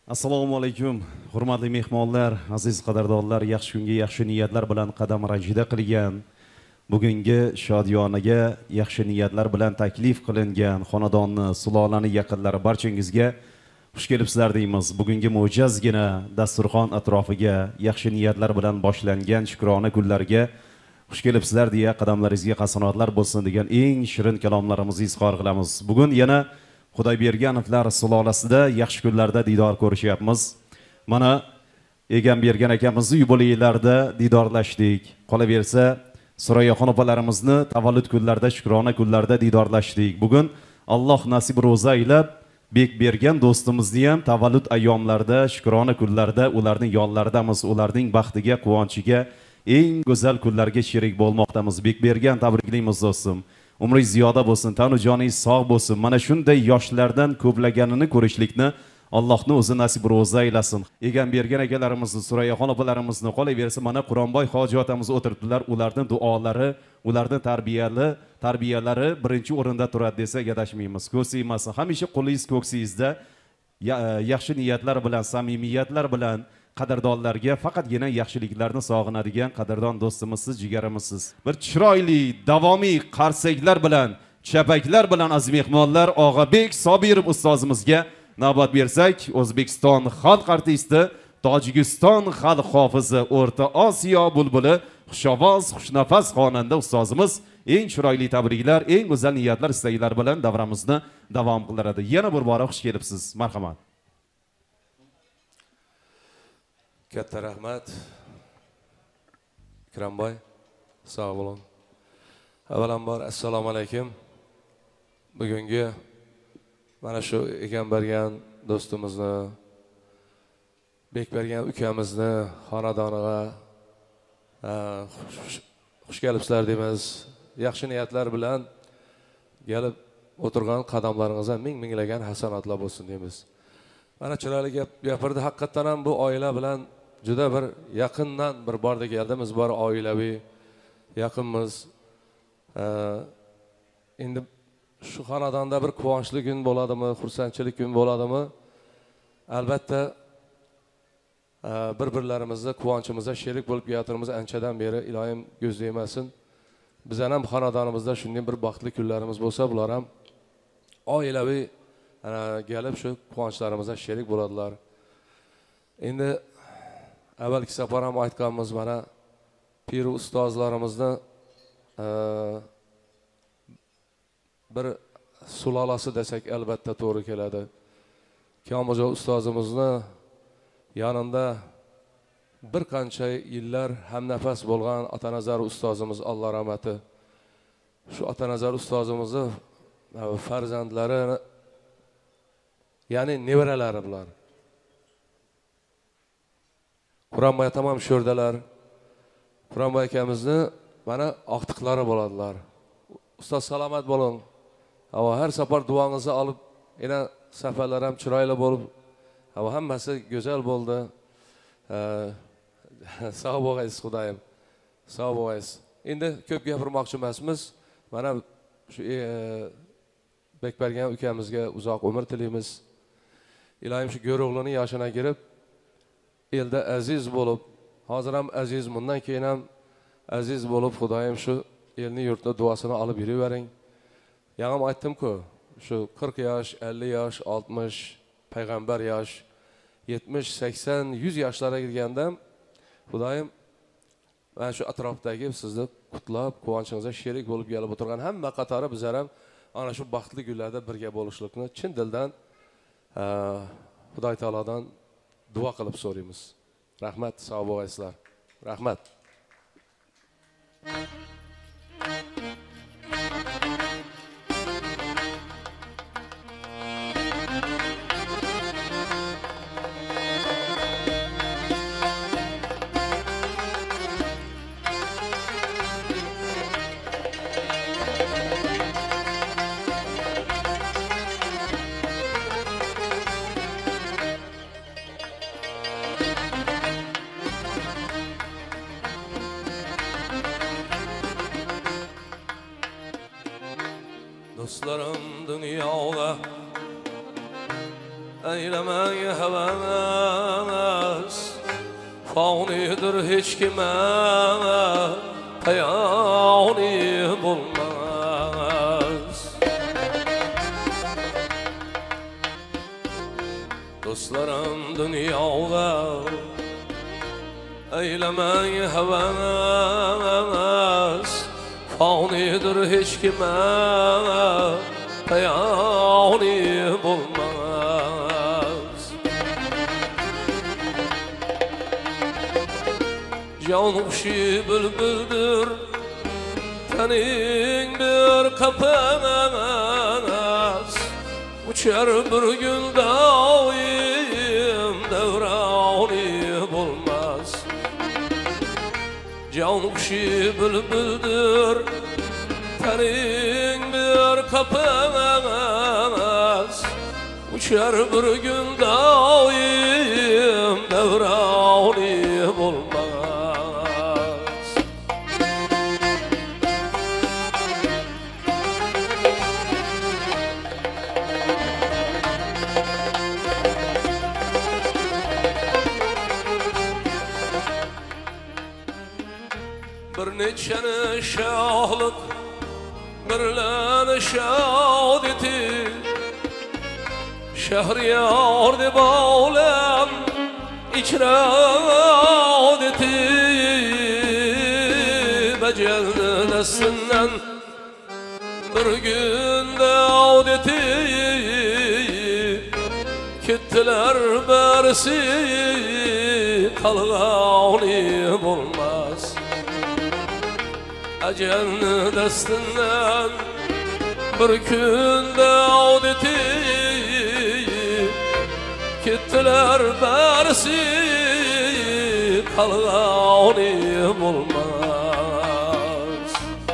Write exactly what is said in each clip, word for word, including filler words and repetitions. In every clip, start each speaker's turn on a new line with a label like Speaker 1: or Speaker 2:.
Speaker 1: Assalomu alaykum, hurmatli mehmonlar, aziz qadrdonlar, yaxshi kunga yaxshi niyatlar bilan qadam ranjida qilgan, bugungi shodiyonaga yaxshi niyatlar bilan taklif qilingan xonadonni, sulolani yaqinlari barchangizga xush kelibsizlar deymiz. Bugungi mo'jazgina dasturxon atrofiga yaxshi niyatlar bilan boshlangan shukrona kunlarga xush kelibsizlar deya qadamlaringizga qasanotlar bo'lsin degan eng shirin kalomlarimizni izhor qilamiz. Bugun yana Xudoyberganovlar sulolasida yaxshi kunlarda didor ko'rishyapmiz. Mana Egambergan akamizni yubileylarda didorlashdik. Qolaversa, Surayaxon opalarimizni tavallud kunlarida, shukrona kunlarida didorlashdik. Bugun Alloh nasib ro'za aylab Bekbergan do'stimizni ham tavallud ayyomlarida, shukrona kunlarida ularning yonlaridamiz, ularning baxtiga, quvonchiga, eng go'zal kunlarga sherik bo'lmoqdamiz. Bekbergan, tabriklaymiz do'stim. Umringiz ziyoda bo'lsin, tanu joningiz sog' bo'lsin. Mana shunday yoshlardan ko'plaganini ko'rishlikni Allohning o'zi nasib ro'za aylasin. Egambergan akalarimizni, Surayaxon opalarimizni qolaversa, mana Quronboy hoji otamiz o'tiribdilar. Ularning duolari, ularning tarbiyali, tarbiyalari birinchi o'rinda turadi desak adashmaymiz. Ko'rsaymasin. Hamisha qo'lingiz ko'ksingizda yaxshi niyatlar bilan, samimiyatlar bilan qadrdonlarga faqatgina yaxshiliklarni sog'inadigan qadrdon do'stimizsiz, jigarimizsiz. Bir chiroyli, davomiy qarsaklar bilan, chapaklar bilan aziz mehmonlar Og'abek Sobirov ustozimizga navbat bersak, O'zbekiston xalq artisti, Tojikiston xalq hofizi, O'rta Osiyo bulbuli, xushovoz, xushnafas xonanda ustozimiz eng chiroyli tabriklar, eng go'zal niyatlar, istaklar bilan davramizni davom qildiradi. Yana bir bora xush kelibsiz. Marhamat.
Speaker 2: Katta rahmat. Ikramboy, sog' bo'ling. Avvalambor assalomu alaykum. Bugungi mana shu Egambergan do'stimizni, Bekbergan ukamizni xonadoniga xush kelibsizlar deymiz. Yaxshi niyatlar bilan kelib o'tirgan qadamlaringizga ming-minglagan hasanatlar bo'lsin deymiz. Mana chiroyli gap gapirdi. Haqiqatan ham bu oila bilan juda bir yaqindan bir borda keldimiz, bor oilaviy yaqinmiz. Endi shu xonadonda bir quvonchli kun bo'ladimi, xursandchilik kun bo'ladimi? Albatta bir-birlarimizga quvonchimizga sherik bo'lib kelayotganimiz anchadan beri iloyim ko'zlaymasin. Bizlar ham xonadonimizda shunday bir baxtli kunlarimiz bo'lsa, bular ham oilaviy kelib shu quvonchlarimizga sherik bo'ladilar. Endi avvalgi safar ham aytganmiz, mana pir ustozlarimizni bir sulolasi desak albatta to'g'ri keladi. Kamiljo ustozimizni yanında bir qancha yillar hamnafas bo'lgan Atanazar ustozimiz, Alloh rahmati. Shu Atanazar ustozimizni farzandlari, ya'ni nevaralari bular. Quronboy tamom sho'rdalar. Quronboy akamizni mana oqtiqlari bo'ladilar. Ustoz salomat bo'ling. Havo har safar duongizni olib, yana safarlar ham chiroyli bo'lib, havo hammasi go'zal bo'ldi. Sog' bo'lasiz Xudoyim. Sog' bo'lasiz. Endi ko'p gapirmoqchi emasmiz. Mana shu Bekbergan ukamizga uzoq umr tilaymiz. Iloyim shu go'ro'g'lining yoshina kirib, elda aziz bo'lib, hozir ham aziz, bundan keyin ham aziz bo'lib, Xudoyim shu elni yurtda duosini olib yuravering. Ya'ni aytdim-ku, shu qirq yosh, ellik yosh, oltmish payg'ambar yosh, yetmish, sakson, yuz yoshlarga kirganda Xudoyim mana shu atrofdagi sizni qutlab, quvonchingizga sherik bo'lib kelib o'tirgan hamma qatori bizlar ham ana shu baxtli kunlarda birga bo'lishlikni chin dildan Xudoy taolodan duo qilib so'raymiz. Rahmat, sog' bo'lasizlar. Rahmat. heves fanidir hiç kime peyani bulmaz. Dostlarım dünyada eylemeyi heves fanidir hiç kime peyani bulmaz. Canuşi bülbüldür tenin bir kapamaz, uçar bir gün daim devrani bulmaz. Canuşi bülbüldür tenin bir kapamaz, uçar bir gün daim devrani bulmaz. Bir neçeni şahlık birlen şadeti Şehriyar deb olam ikradeti Beceldi destinden bir günde adeti Kittiler bersi kalgani bulmaz. Ecelni destinden bir günde adeti Kittiler bersi kalgani bulmaz.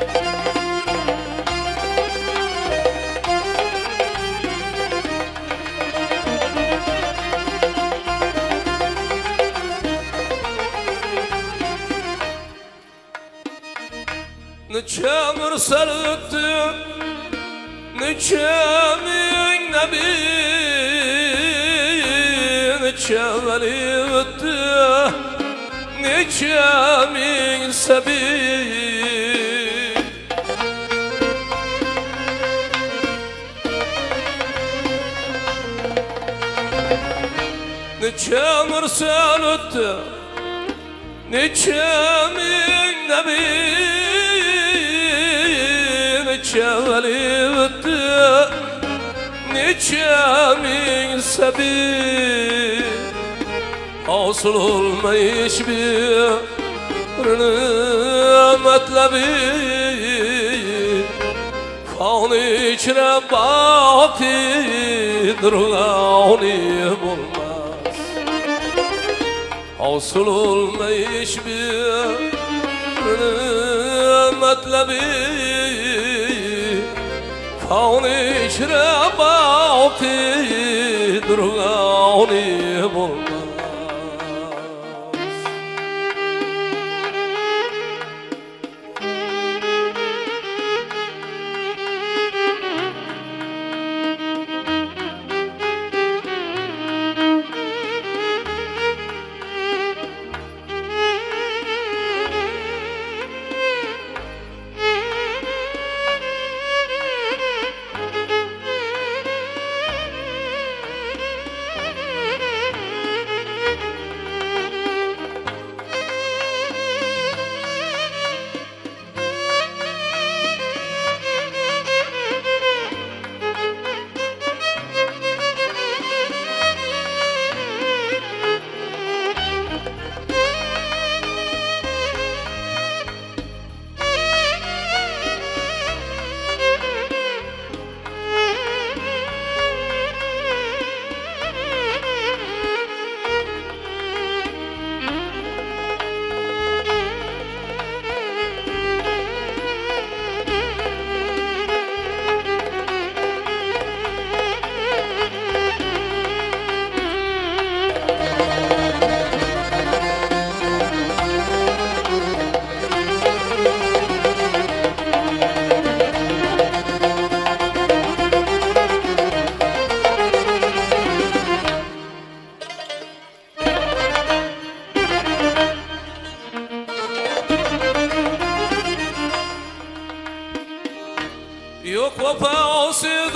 Speaker 2: Neçe mürsel öttü, neçe min nebi, neçe veli öttü, neçe min sebi. Neçe mürsel öttü, neçe min nebi, neçe veli öttü, neçe min sebi. Asıl olmayış birinin metlebi, kan içine batidir gani bulmaz. Asıl olmayış birinin metlebi, kan içine batidir gani bulmaz.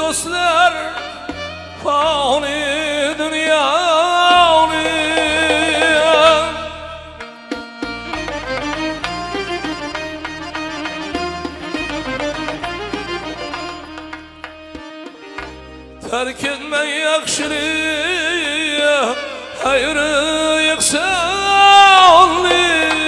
Speaker 2: dostlar fani dünyani terk etmen yakşını hayrı yeksanlı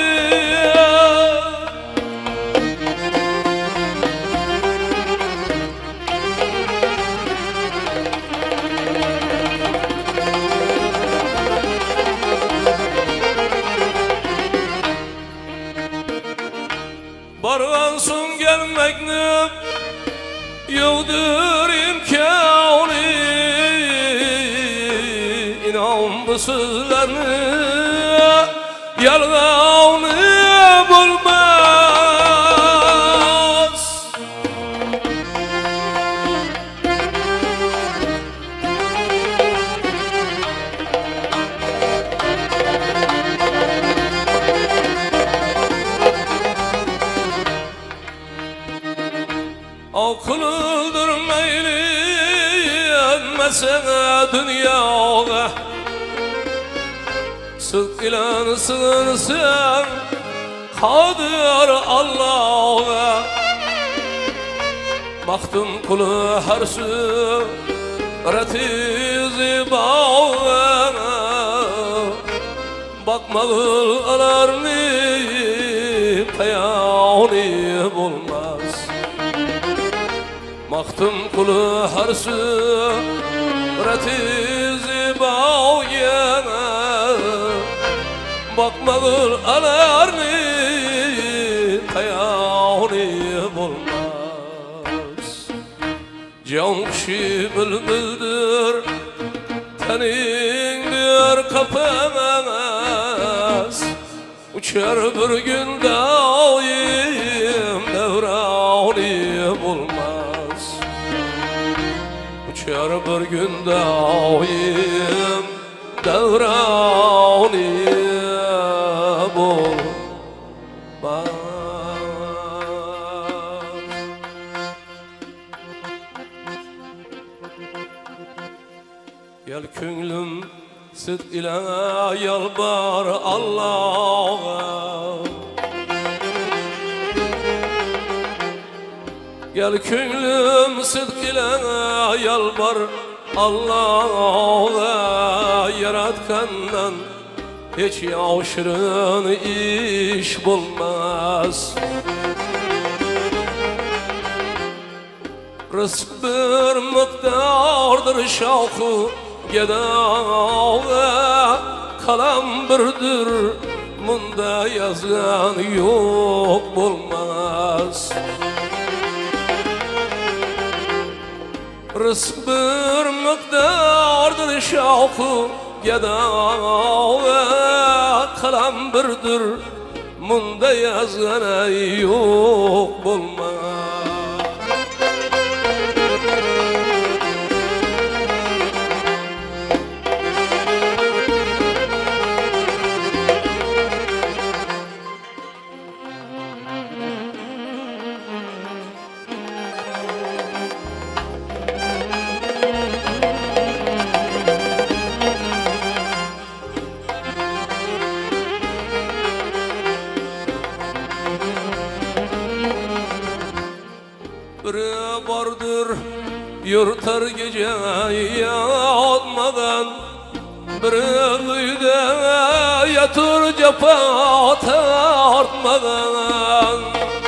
Speaker 2: Bargansın gelmekni yoktur imkanı İnan bu sözlerini yalganı bulmaz Akıl öldürmeyli yenmesene dünyaya Sık ile sığınsın kadir Allah'a Baktım kulu her sureti zibağa Bakmağıl alarını peyani bulmaz Baktım kulu her sureti zibağa Bakmağıl alarını peyani bulmaz Can kişi bülbüldür tenindir kapamaz Uçar bir gün daim devrani bulmaz Uçar bir gün daim devrani bulmaz Gel könlüm sıdk ile yalvar Allah'a Gel könlüm sıdk ile yalvar Allah'a Yaratkandan hiç yavşırın iş bulmaz Rızk bir miktardır şavku gedağa Kalam birdir bunda yazgan yok bulmaz Rızk bir miktardır şavku gedağa Kalam birdir bunda yazgan yok bulmaz Biri vardır yurtar gece yatmadan Biri kıyıda yatır cefa tartmadan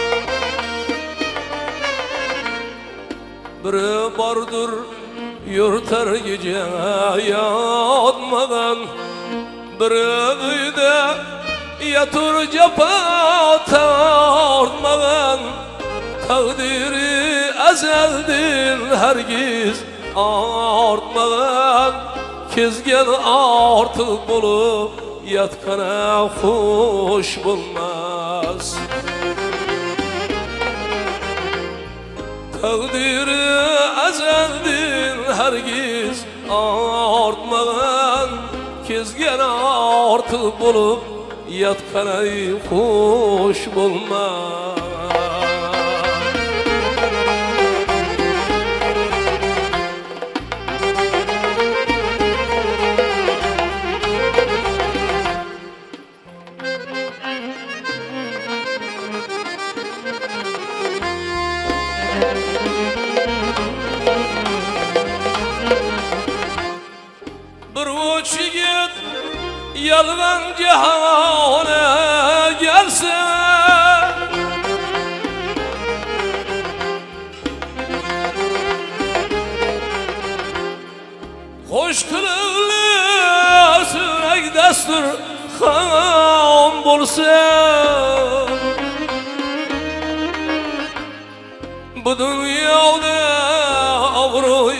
Speaker 2: Biri vardır yurtar gece yatmadan Biri kıyıda yatır cefa tartmadan Takdiri ezeldin hergiz artmadan Kezgen artık bulup yatkana hoş bulmaz Takdiri ezeldin hergiz artmadan Kezgen artık bulup yatkana hoş bulmaz yalgan cihana gelse hoş kılıklı sürek destur ham bolsa bu dünyada avru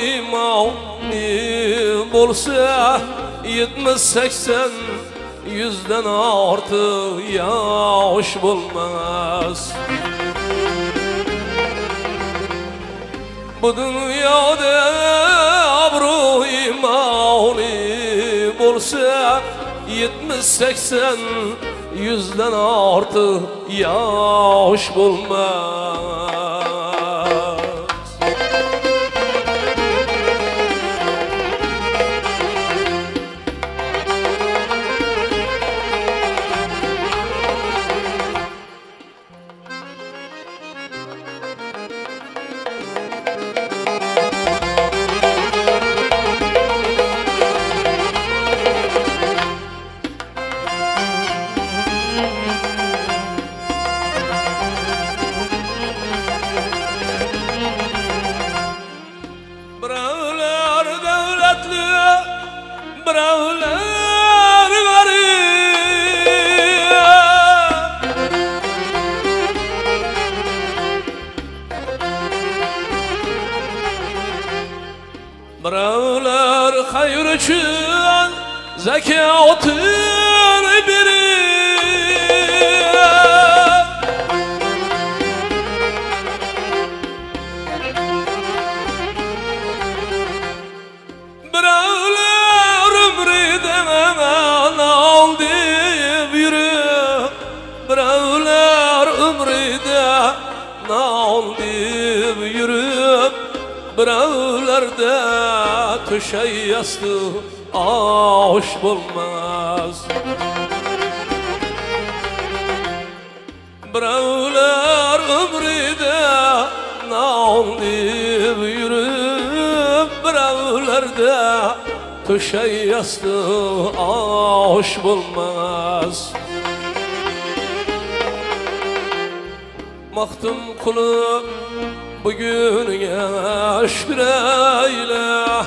Speaker 2: imani bolsa yetmiş seksen yüzden artık yaş bulmaz. Bu dünyada avru imani bolsa yetmiş seksen yüzden artık yaş bulmaz. Birovlar hayır uchun zakotini berir, birovlar umridan nol deb yurib, birovlar umridan nol deb yurib, birovlarda töşey yastığı aş bulmaz. Birovlar umrida nol deb yurib, birovlarda töşey yastığı aş bulmaz. Mahtum kulu bugün şükür eyle,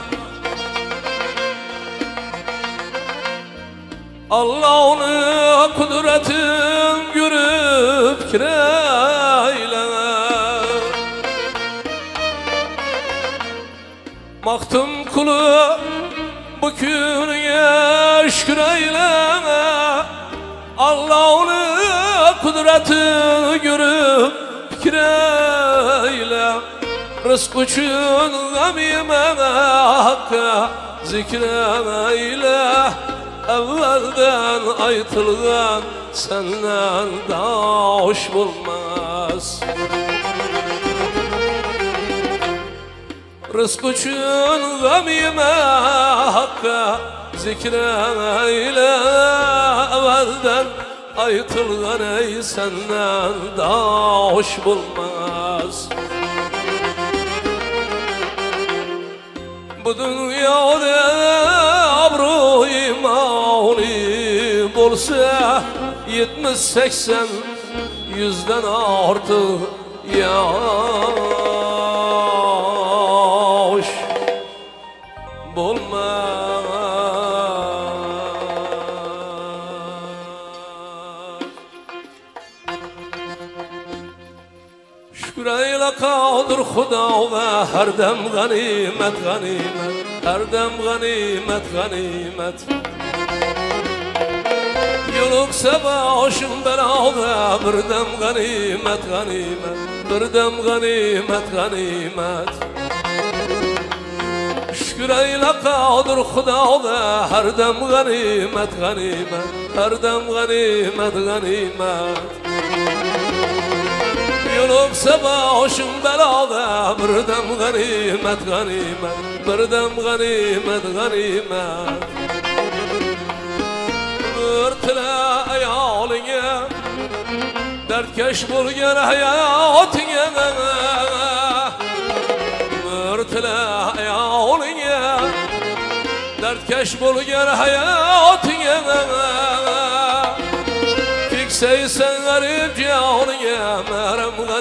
Speaker 2: Allah'ın kudretin görüp kireyle. Mahtum kulu bugün şükür eyle, Allah'ın kudretini görüp fikreyle. Rızk üçün gam yeme hakka zikreyle. Evvelden aytılgan senden daha hoş bulmaz. Rızk üçün gam yeme hakka zikreyle. Evvelden aytılgan ey senden daha hoş bulmaz. Bu dünyada abru imani bolsa yetmiş seksen yüzden artık yaş bulmaz. Şükür eyle kadir Xudo ve her dem ganimet ganimet, her dem ganimet ganimet. Yoluksa başım belada bir dem ganimet ganimet, bir dem ganimet ganimet. Şükür eyle kadir Xudo ve her dem ganimet ganimet, her dem ganimet ganimet. Yoluksa başım belada bir dem ganimet ganimet, bir dem ganimet ganimet. Örtüle ayaline dertkeş bulgen hayatine, örtüle ayaline dertkeş bulgen hayatine.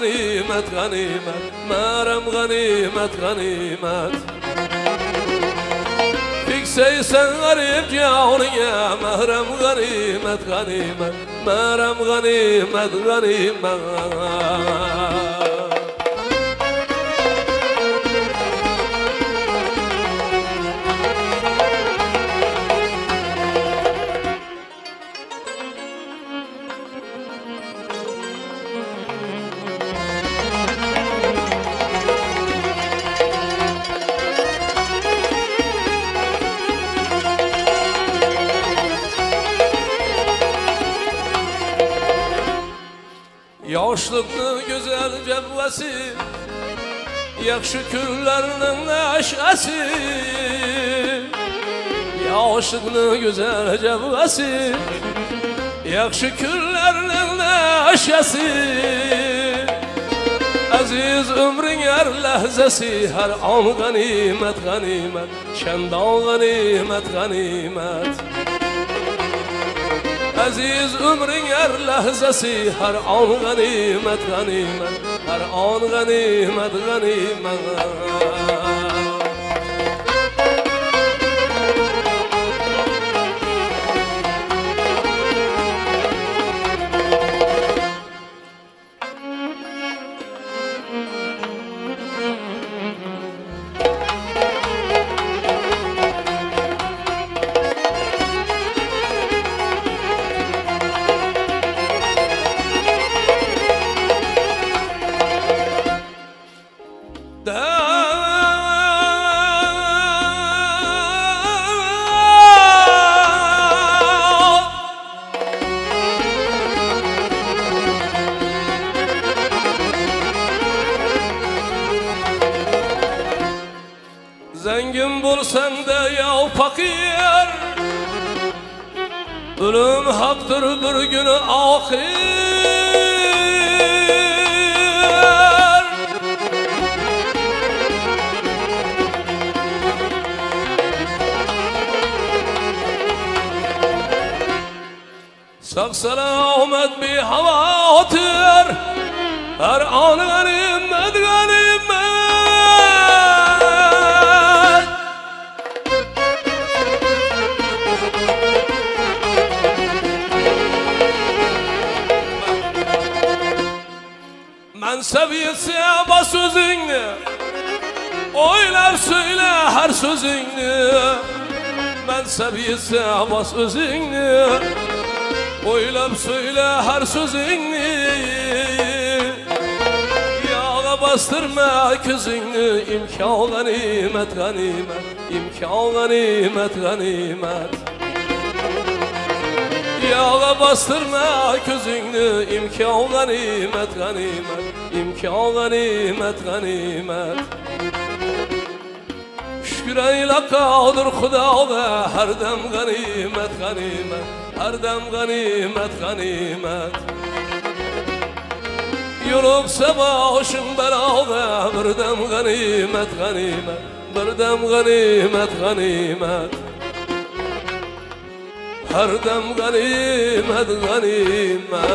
Speaker 2: g'animat g'animat maram g'animat g'animat fiksaysan g'arib joniga mahram g'animat g'animat maram g'animat g'animat Yoshlıklı güzel cevvesi Yakşı küllerinin neşesi Yoshlıklı güzel cevvesi Yakşı küllerinin neşesi Aziz ömrün her lehzesi Her an ganimet ganimet Şendan ganimet ganimet Aziz ömrün her lehzesi Her an ganimet ganimet Her an ganimet ganimet Zengin bulsan da ya fakir Ölüm haktır bir günü ahir Sak selamet bir havatir Her an ganimet ganimet Mensebiyetse bas sözünü Oylab söyle her sözünü Mensebiyetse bas sözünü Oylab söyle her sözünü Yağa bastırma közünü İmkan ganimet ganimet İmkan ganimet ganimet Yağa bastırma közünü İmkan ganimet ganimet İmkan ganimet ganimet Şükür eyle kadir Xudoga Her dem ganimet ganimet Her dem ganimet ganimet Yoluksa başın belaga Bir dem ganimet ganimet Bir dem ganimet ganimet Her dem ganimet ganimet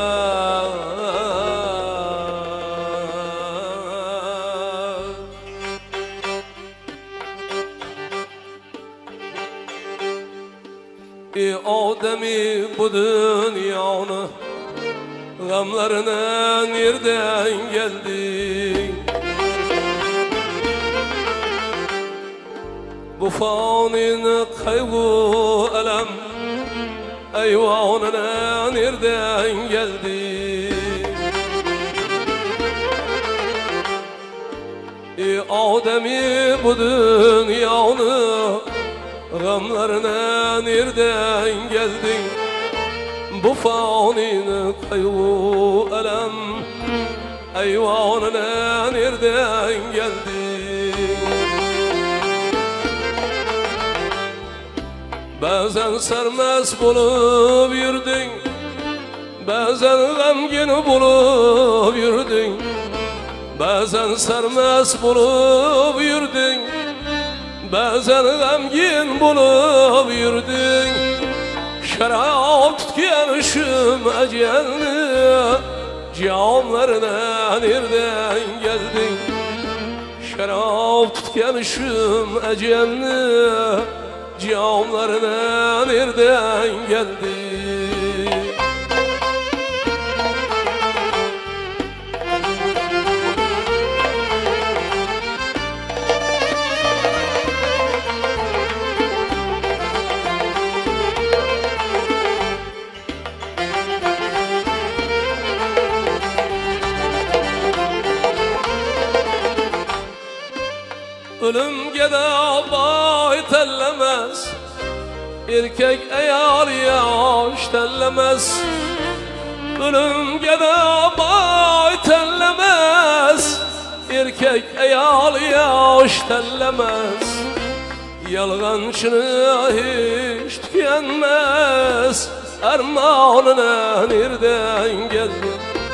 Speaker 2: Ey Adem'i bu dünyanı Gamlarına nereden geldin Bu faninin kaygı elem Eyvanına nereden geldi Ey Adem'i bu dünyanı Gamlarına nereden geldin Bu faninin kaygı elem Eyvanına nereden geldi Bazen sermez bulup yürüdün Bazen gamgin bulup yürüdün Bazen sermez bulup yürüdün Bazen gamgin bulup yürüdün Şarap tutkenişim ecelini camlarına nereden geldin? Şarap tutkanışım ecelli, camlarına nereden geldin? Ölümge de bay tellemez, erkek ayal yaş tellemez. Ölümge de bay tellemez, erkek ayal yaş tellemez. Yalgancını hiç tükenmez, armağanına nereden geldi?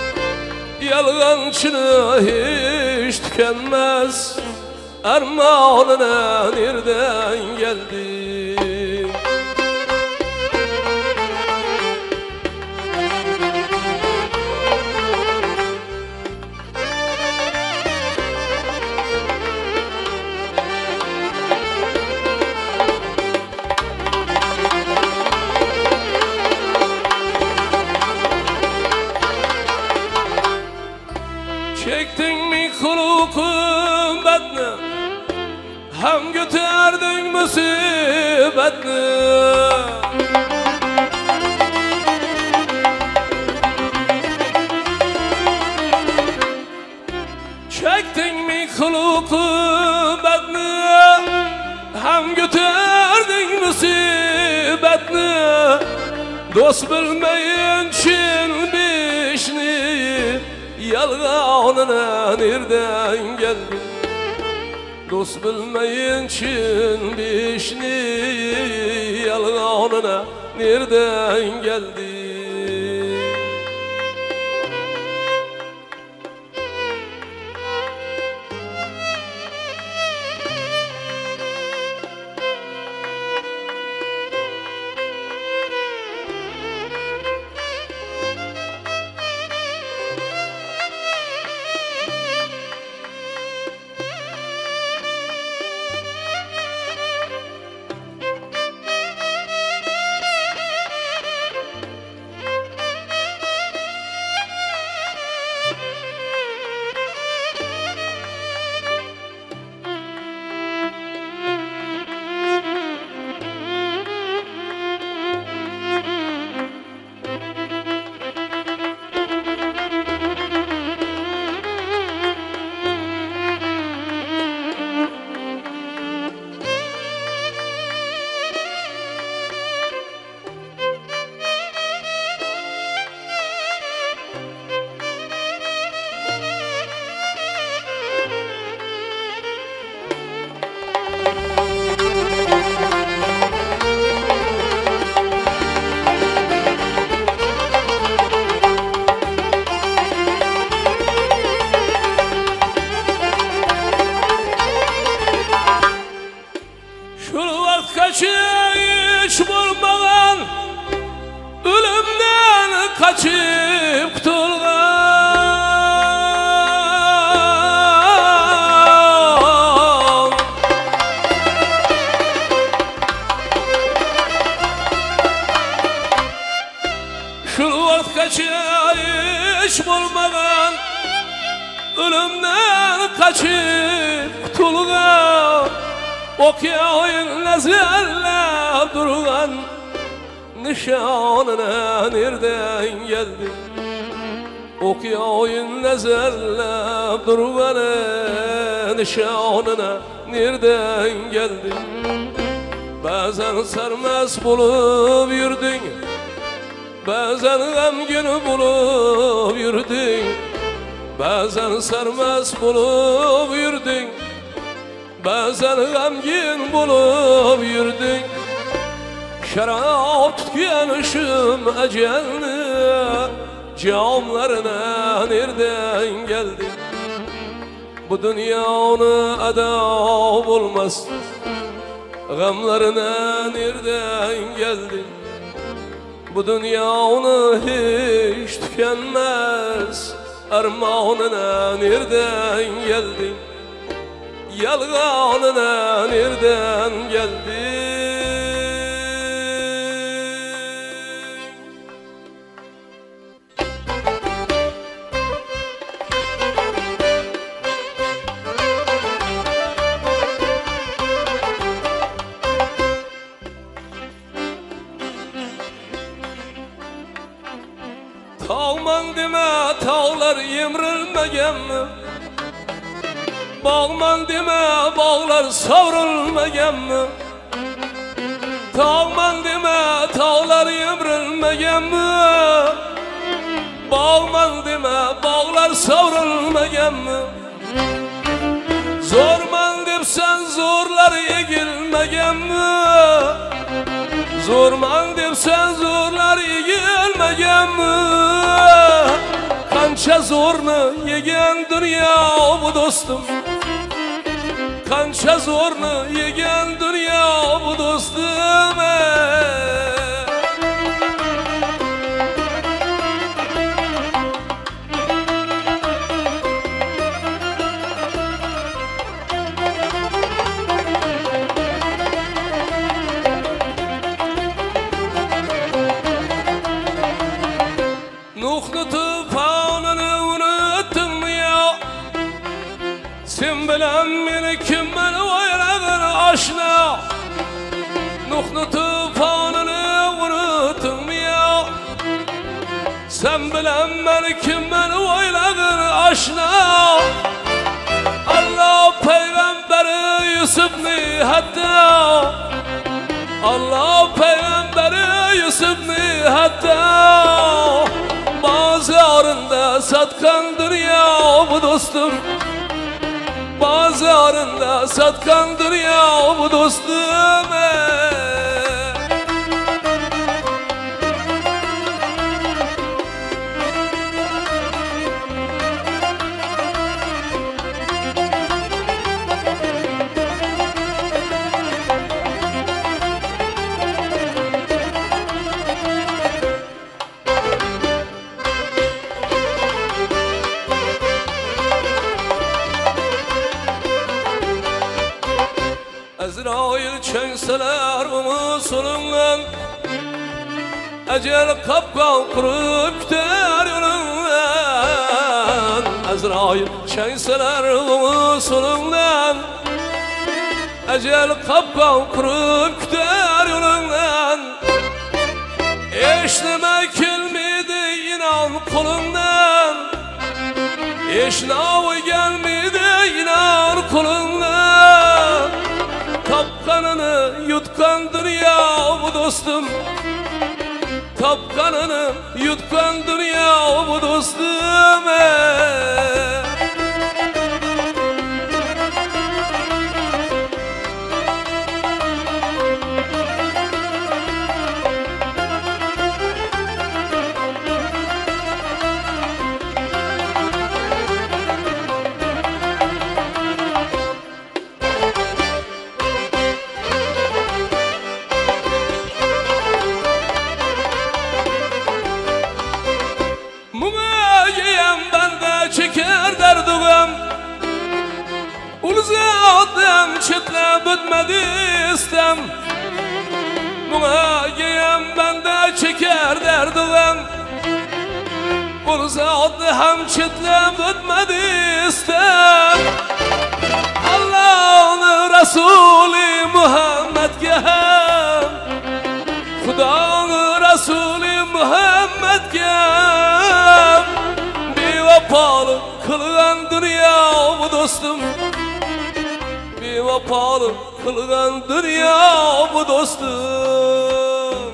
Speaker 2: Yalgancını hiç tükenmez, armağanına nereden geldi? Çektin mi kulukum bedni, hem götürdün musibetni. Çektin mi kulukum bedni, hem götürdün musibetni. Dost bilmeyin çin bişni, yalganına nereden geldin? Dost bilmeyin çin bişni, yalganına nereden geldin? Hiç bulmadan, ölümden kaçıp kurtulgan. Şu vakt kaçar hiç bulmadan, ölümden kaçıp kurtulgan. Okuyayım nezerle durgan, nişanına nereden geldi? Okuyayım nezerle durgan, nişanına nereden geldi? Bazen sarmaz bulup yürdün, bazen gamgin bulup yürdün. Bazen sarmaz bulup yürdün, bazen gamgin bulup yürdün. Şarap tutkanışım ecelli, camlarına nereden geldin? Bu dünyanın adab olmaz, gamlarına nereden geldin? Bu dünyanın hiç tükenmez, armonuna nereden geldin? Yalganına nereden geldin? Tağman deme tağlar yemrilmegen mi? Bağman deme bağlar savrulmagan mı? Tağman deme tağlar yemrilmagan mi? Bağman deme bağlar savrulmagan mı? Zorman depsen zorlar egilmagan mi? Zorman depsen zorlar egilmagan mi? Kança zornu yegen dünya bu dostum. Kança zornu yegen dünya bu dostum. Nuh'nu tufanını unuttun mu ya? Sen bilen beni kim beni oyladın aşna? Nuh'nu tufanını unuttun mu ya? Sen bilen beni kim beni oyladın aşna? Allah peygamberi Yusuf'ni hatta, Allah peygamberi Yusuf'ni hatta bazarında satkan dünya bu dostum. Bazarında satkan dünya bu dostum. Azrail çengseler bu solungan, ecel kapkan kurup gider yolundan. Azrail çengseler bu solungan, ecel kapkan kurup gider yolundan. Eşleme kelmedi inan kolundan, eşnavı gelmedi inan kolundan. Tapkanını yutkan dünya bu dostum. Tapkanını yutkan dünya bu dostum. Çeker derdugam, uluzatım çıtla bütmedi istem. Buna giyem bende çeker derdugam, uluzatım çıtla bütmedi istem. Allah'ın Resulü Muhammed'e hem, Khuda'nın Resulü Muhammed'e vefalı kılgan dünya bu dostum. Bir vefalı kılgan dünya bu dostum.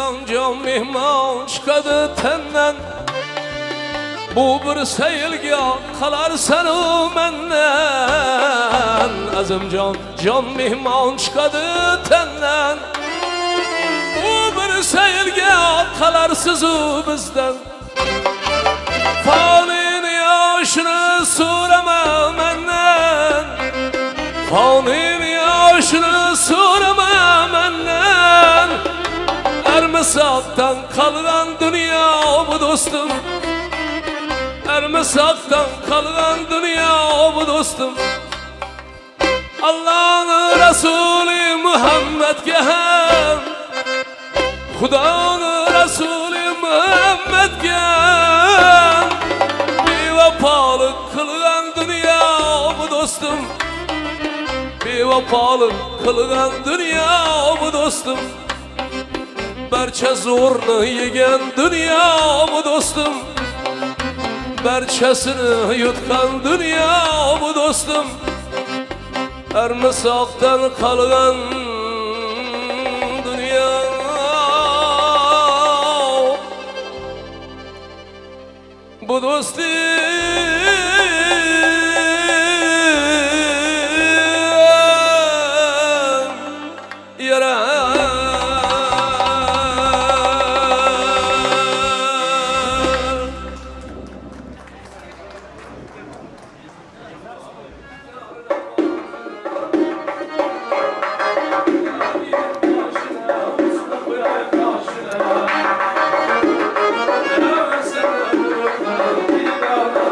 Speaker 2: mehmon can mehmon çıkadı tenden. Bu bir seyilge kalar seni menden. Azimcan can mehmon çıkadı tenden. Bu bir seyilge kalar sizi bizden. Fanın yaşını sorama menden. Fanın yaşını sorama menden. Ermisaktan kalan dünya bu dostum. Ermisaktan kalan dünya bu dostum. Allah'ın Resulü Muhammed'ge hem Hudanın Resulü Muhammed'ge bir vefalık kılgan dünya bu dostum. Bir vefalık kılgan dünya bu dostum. Berçe zorunu yegen dünya bu dostum. Berçesini yutkan dünya bu dostum. Ermisaktan kalgan dünya bu dostum. Yara
Speaker 3: Sen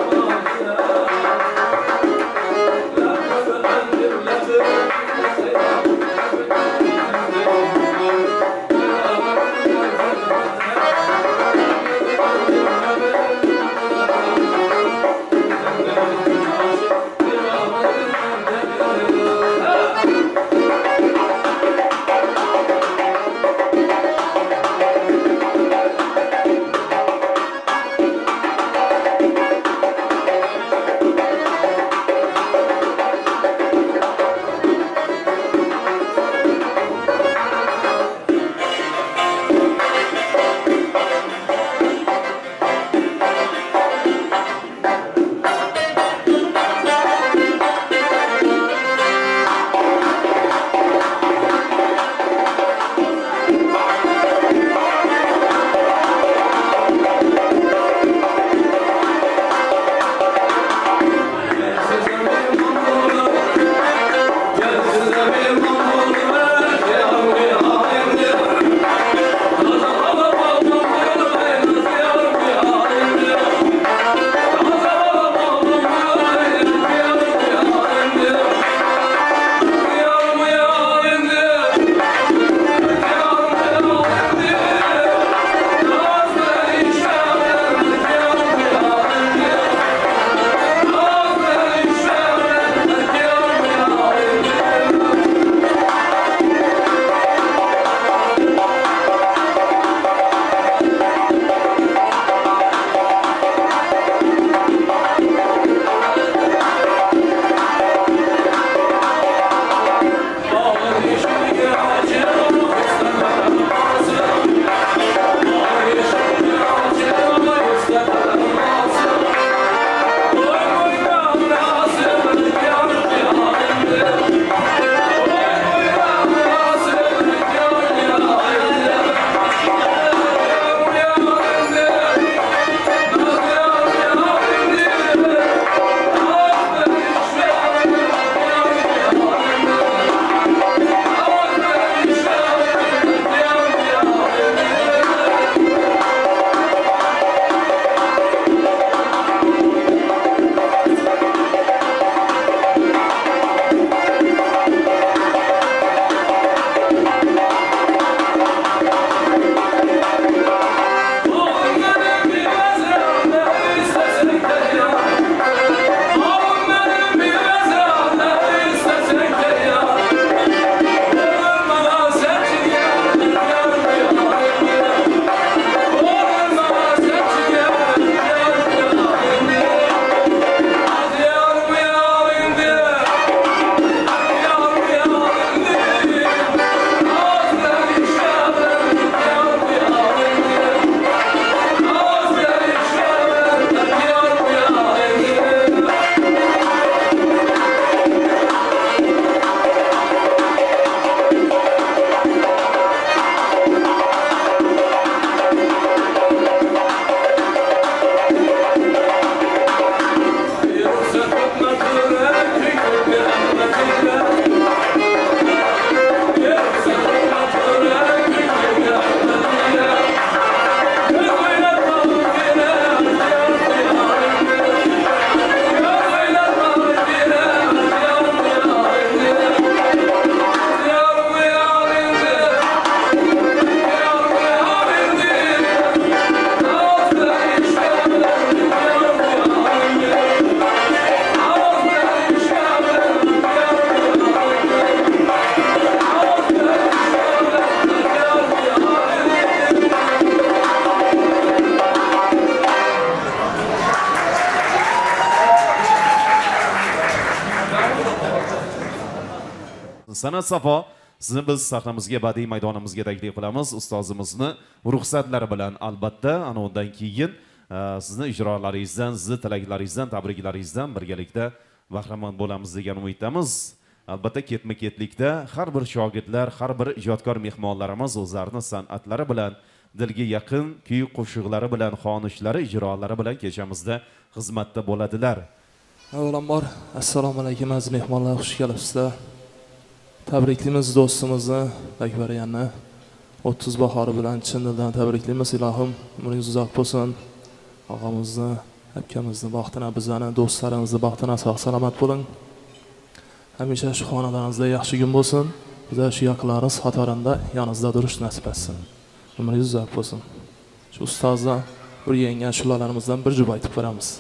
Speaker 1: San'at Safo, sizni biz sahnamizga, badiiy maydonimizga taklif qilamiz. Ustozimizni ruxsatlari bilan albatta ana undan keyin sizni ijrolaringizdan, sizni tilaklaringizdan, tabriklaringizdan birgalikda bahramand bo'lamiz degan umiddamiz. Albatta ketma-ketlikda har bir shogirdlar, har bir ijodkor mehmonlarimiz o'zlarining san'atlari bilan, dilga yaqin kuy qo'shiqlari bilan, xonishlari, ijrolari bilan kechamizda xizmatda bo'ladilar.
Speaker 3: Avvalambor assalomu alaykum aziz mehmonlar, xush kelibsizlar. Tabriklaymiz do'stimizni Akbaryanni o'ttiz bahori bilan chin dildan tabriklaymiz. Ilohim umringiz uzoq bo'lsin. Og'amizni, akamizni baxtini, bizlarni, do'stlarimizni baxtini sog' salomat bo'ling. Hamisha shu xonadoningizda yaxshi kun bo'lsin. Bizlar shu yaqinlarimiz qatorida yoningizda turish nasib etsin. Umringiz uzoq bo'lsin. Shu ustozdan bir yengan shulalarimizdan bir jup aytib beramiz.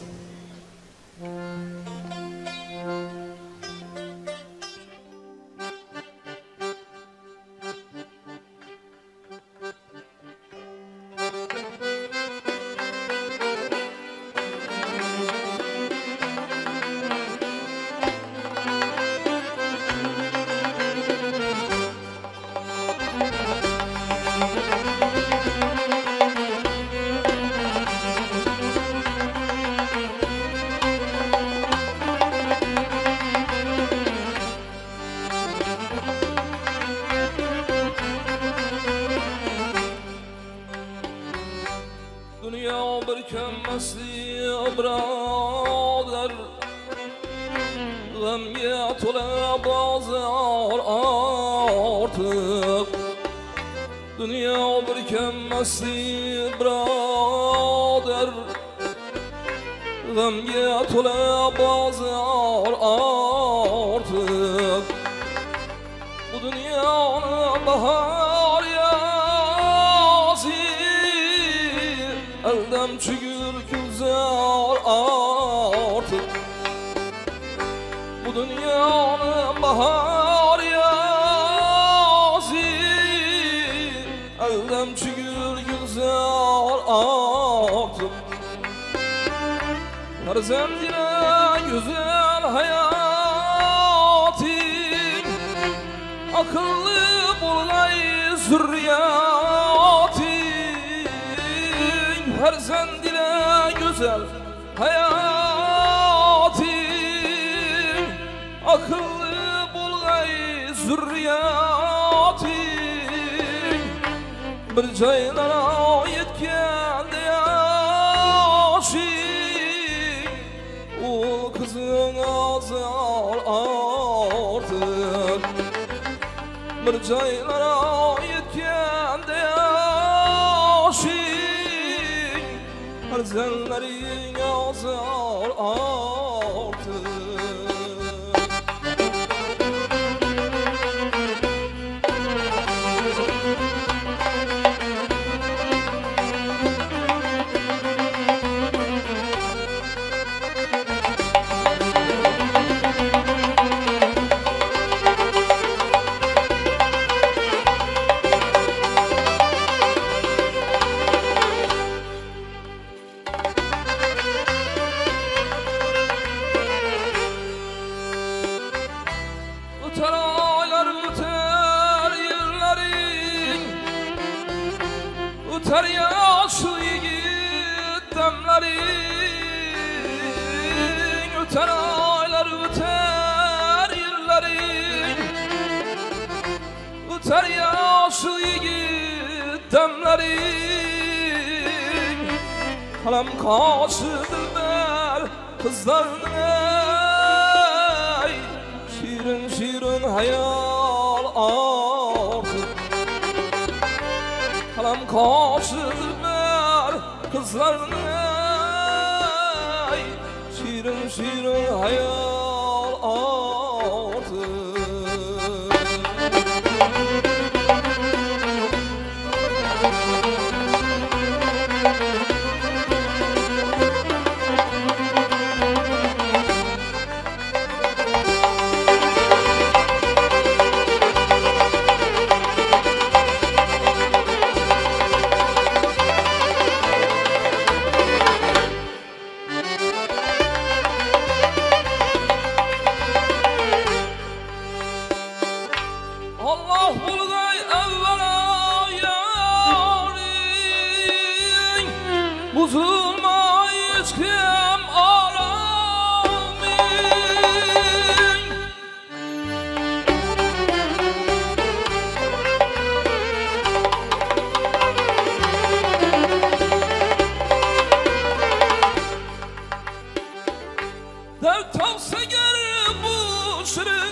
Speaker 3: shirin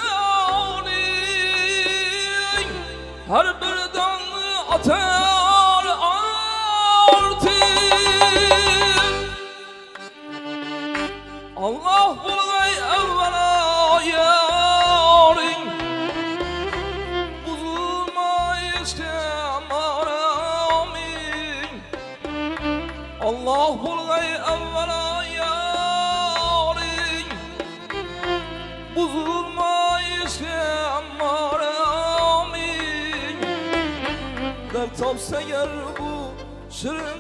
Speaker 3: joning har bir dongni atar ortiq Allah bo'lg'ay avvalo yoring buzulmay ishga maraming Allah bo'lg'ay avvalo yoring buzulmay ishga maraming dard topsa agar bu shirin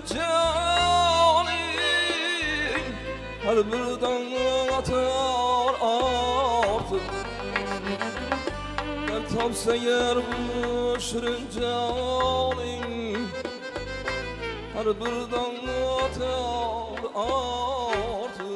Speaker 3: joning har bir dongni atar ortiq dard topsa agar bu shirin joning har bir dongni atar ortiq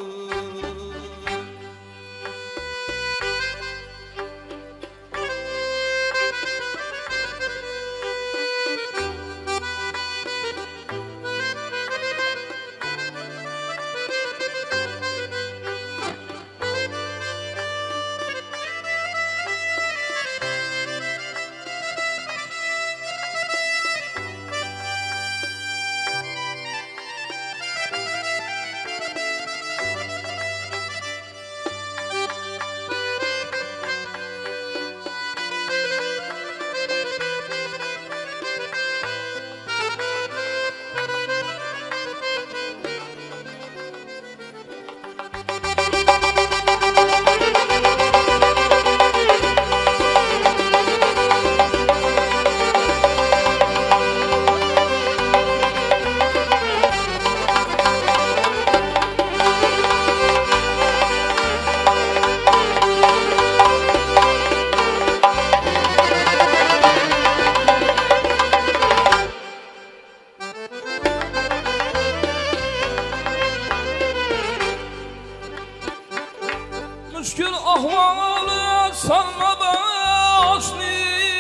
Speaker 3: Müşkül ahvalı sanma başni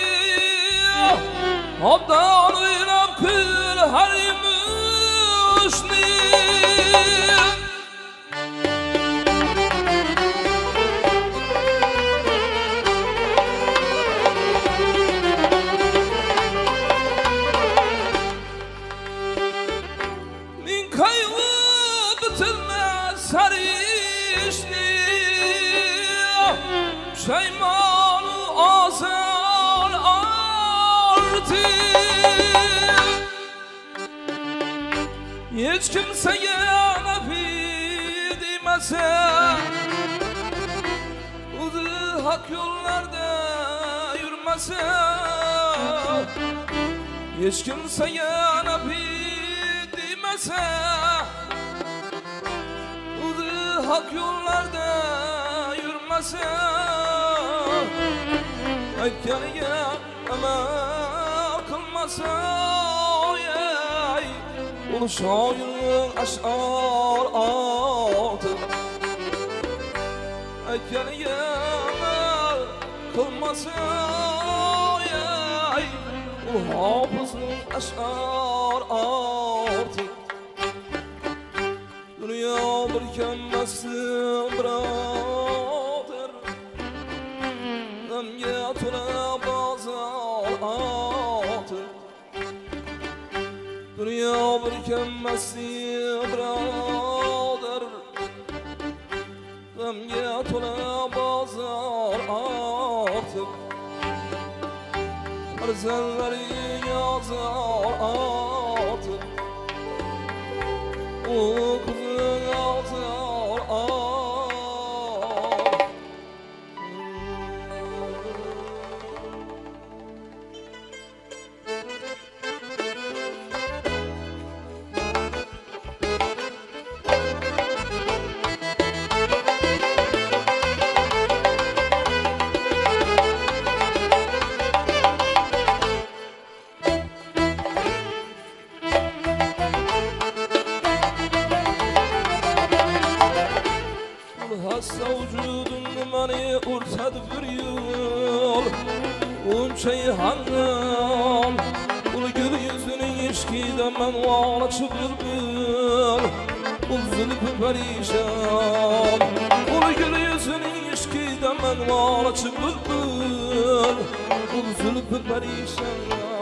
Speaker 3: Abdan oynab kül her müşni Min kaygı bitilmez sarışni Şeymanı azal artık Hiç kimseye nefi demese Uzun hak yollarda yürümese Hiç kimseye nefi demese Uzun hak yollarda yürümese Aytkaniga amal qilmasa Ulu shoirning ash'or ortiq Aytkaniga amal qilmasa Ulu hofizning ash'or ortiq Dunyo bir kammasdir birodar G'amga to'la bozor ortiq Dunyo bir kammasdir birodar G'amga to'la bozor ortiq Farzandlaring ozor ortiq O kuzing ozor ortiq Hasta vücudumda beni urtadı bir yol Unçayı hanım Ulu gül yüzünün işkiden ben ağlaşıp bülbül Ul zülfü perişan Ulu gül yüzünün işkiden من والچ بلبل ul zülfü perişan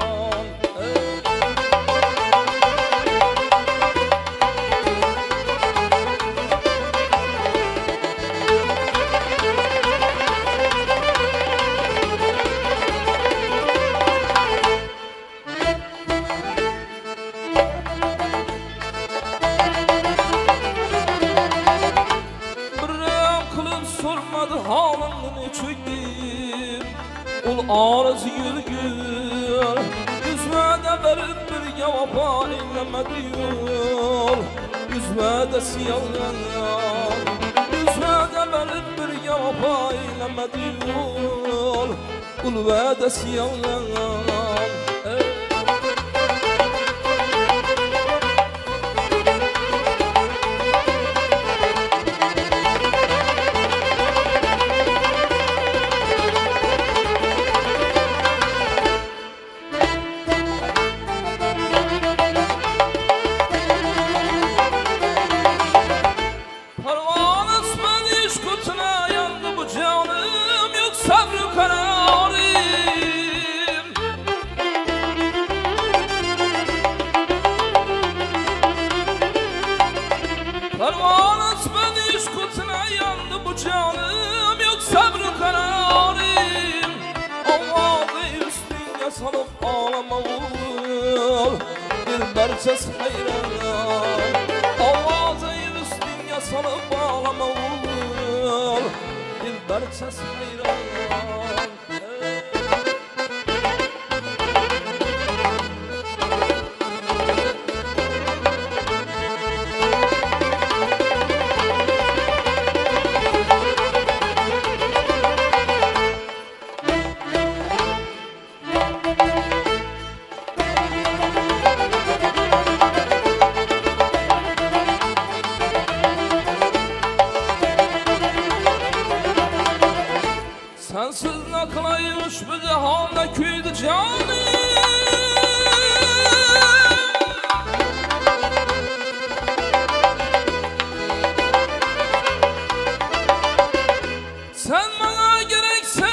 Speaker 3: arız yürgür yüzmede verip bir cevaba eylemedi yol yüzmede siyahlar yüzmede verip bir cevaba eylemedi yol ulvede siyahlar Barças hayran Avazı üstüne salıp ağlama olur Bir barças hayran Sensiz ne kılaymış bu cihanda küydü canım Sen bana gereksen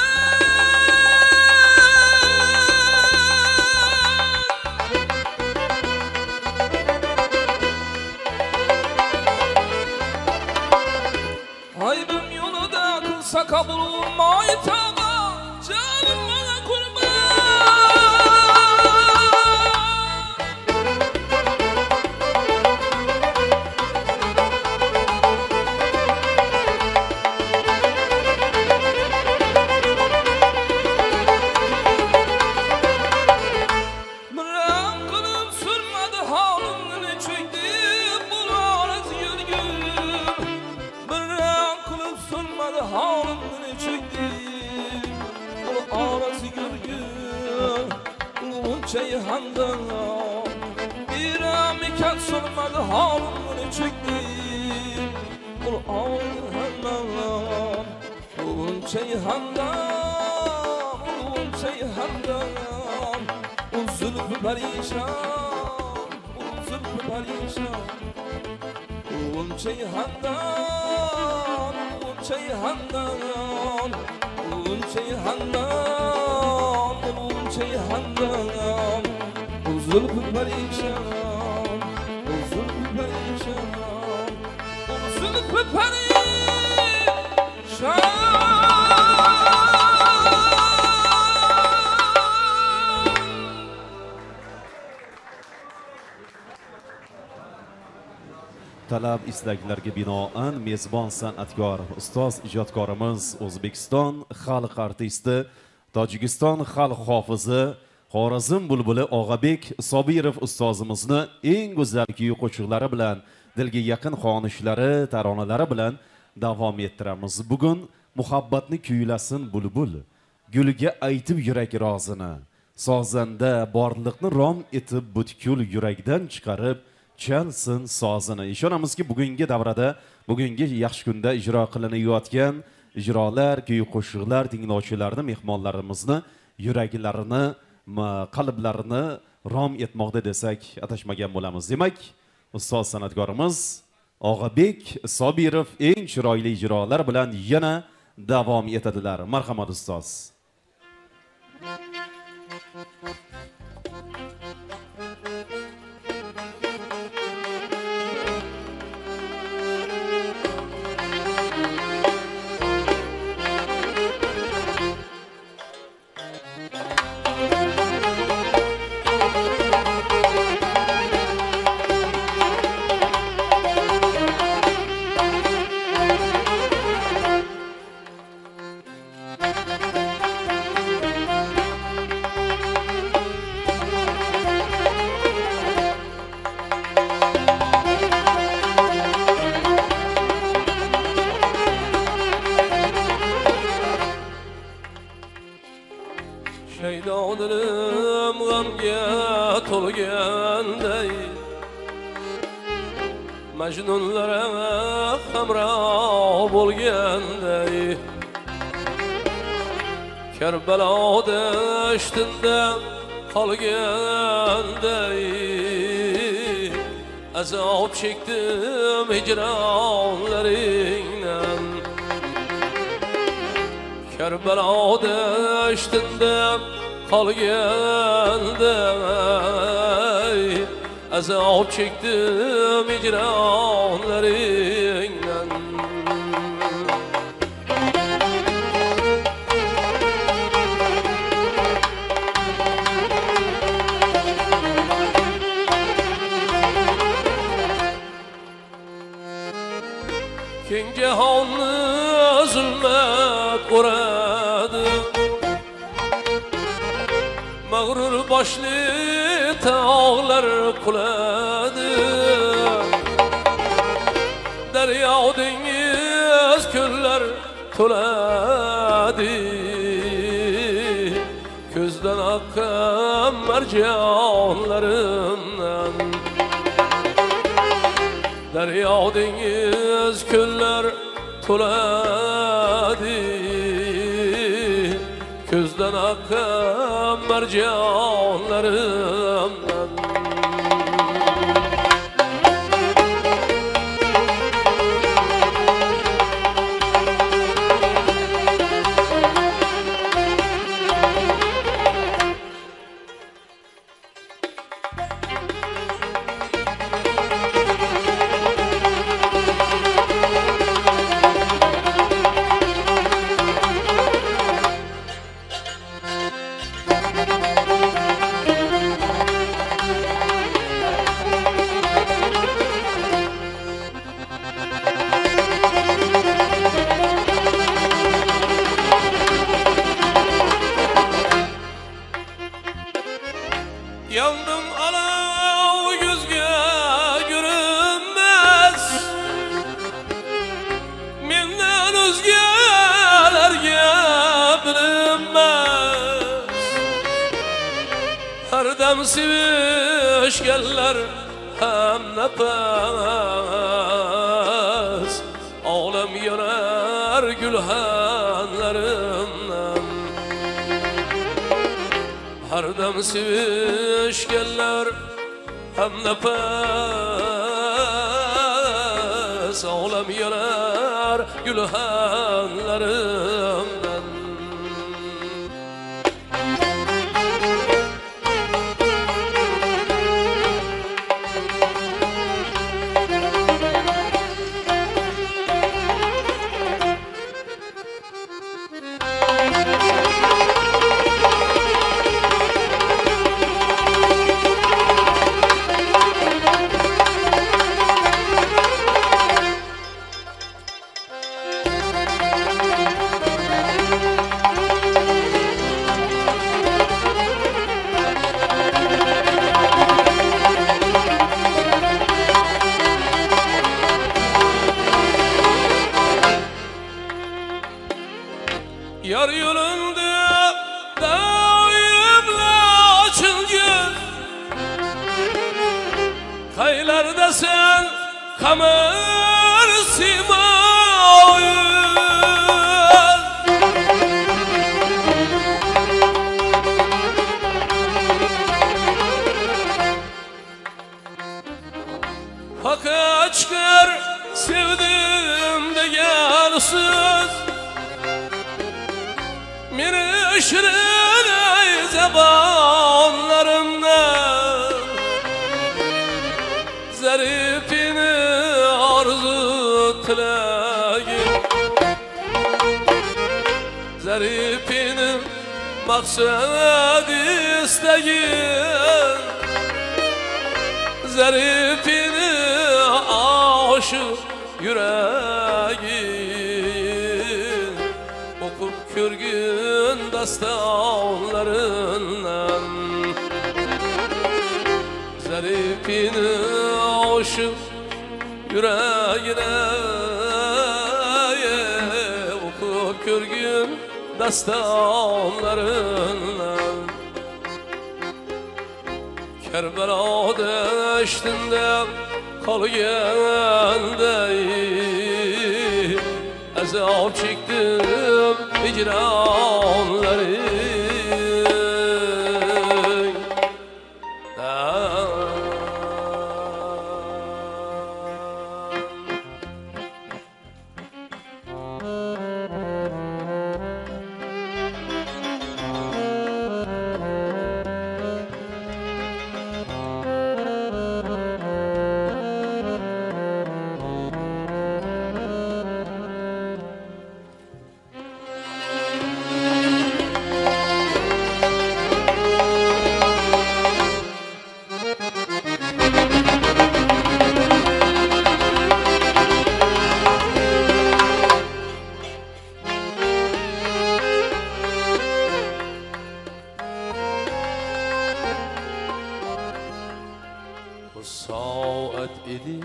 Speaker 3: Haybim yolu da kılsa kabul olmayı tamam Canım bana kurban Mırağım kılıp sürmedi halımını çekti Bularız yürgün Mırağım kılıp sürmedi halımını çekti Arası gürgün Uluğun çeyhandan Bir amiket sürmedi halımını çekti Ulu ağır hemen Uluğun çeyhandan Uluğun çeyhandan Ul zülfü perişan Ul zülfü perişan Uluğun çeyhandan Uluğun çeyhandan Uluğun çeyhandan Uluğun çeyhandan Ul zülfü perişan Ul zülfü perişan Ul zülfü perişan
Speaker 1: talab istaklarga binoan mezbon san'atkor ustoz ijodkorimiz O'zbekiston xalq artisti Tojikiston xalq hofizi Xorazm bulbuli Og'abek Sobirov ustozimizni eng go'zal kuy qo'shiqlari bilan dilga yaqin xonishlari taronalari bilan davom ettiramiz. Bugun muhabbatni kuylasin bulbul gulga aytib yurak rozini sozanda borliqni rom etib butkul yurakdan chiqarib chalsin sozini. Ishonamizki bugungi davrada bugungi yaxshi kunda ijro qilinayotgan ijrolar kuy qo'shiqlar tinglovchilarni mehmonlarimizni yuraklarini qalblarini rom etmoqda desak atashmagan bo'lamiz. Demak ustoz san'atkorimiz Og'abek Sobirov eng chiroyli ijrolar bilan yana davom etadilar. Marhamat ustoz.
Speaker 2: Şeydadım gamga to'lganday Majnunlara hamroh bo'lganday Karbalo dashtida qolganday azob chekdim hijronlaringdan Karbalo dashtida qolganday azob chekdim hijronlaringdan Keng jahonni zulmat o'radi Mag'rur boshli tog'lar quladi Daryo dengiz ko'llar to'ladi Ko'zdan oqqan marjonlarimdan Daryo dengiz ko'llar to'ladi Ko'zdan oqqan marjonlarimdan Yandım alav gözge görünmez Menden özgelerge bilinmez Her dem sevişkenler hem nefes Ağlam yanar gülhanlarımdan Her dem sevişkenler hem nefes Ağlam yanar gülhanlarımdan Yar yolunda daimle açılgın Kaylarda sen kamer simayın Fakat çıkar sevdim de gelsiz şirin ey zamanlarımdan zarifini arzu tilagim zarifini maksad istagim zarifini aşık yüreğim okup körgün dastanlarından zarifini aşık yüreğine okup körgün dastanlarından Kerbela deştinde kalgandey azap çektim hicranları والساعة إيدي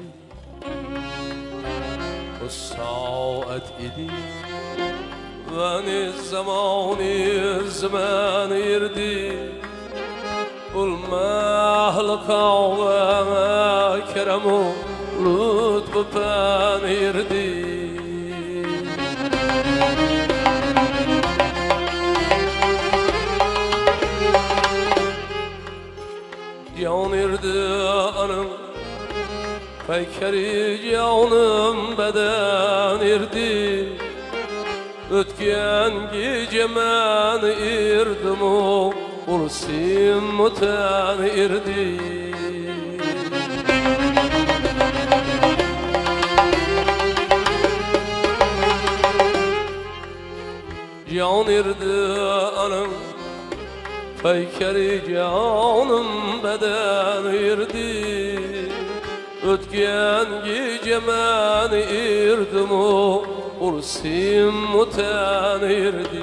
Speaker 2: والساعة إيدي واني الزمان الزمان يردي والمهلكة وما كرمه لطف بان يردي Can irdi anım Peykeri canım beden irdi Ötken gecemen irdim o Ursim mutan irdi Can irdi anım Peykeri canım beden irdi Ötken gecemen irdim o Ursim mutan irdi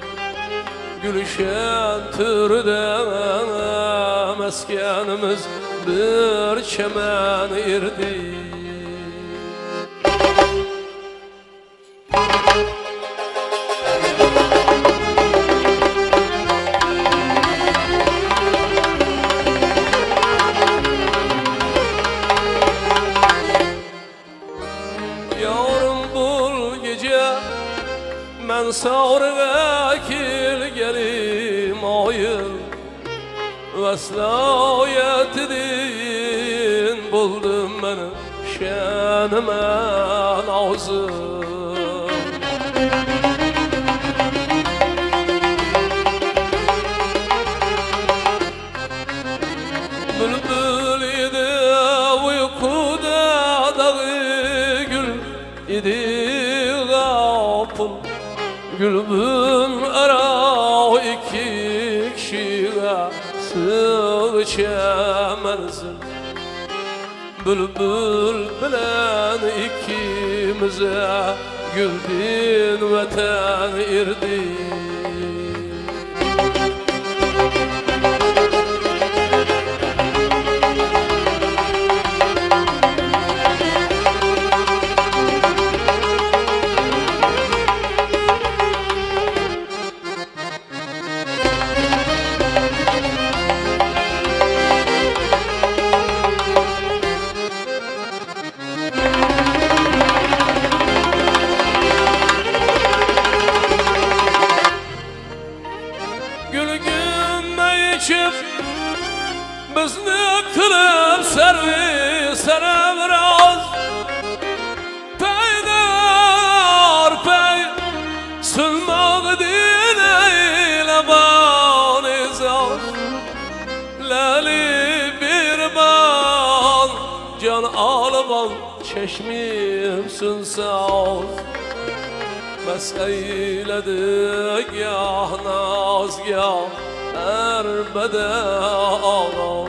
Speaker 2: Gülşen türden meskenimiz bir çemen irdi Ben sağırga kilgelim ayın Veslayet din buldum beni şenime lazım Bülbül idi uykuda dağı gül idi gafıl Gülbün ara iki kişiye sığ çemersin Bülbül bilen ikimize güldün vatan irdi Bizni kılıp servis sene biraz Peydar pey sılmak din eyle çeşmimsin sağ bes eyledi gah naz gah erbede ağaz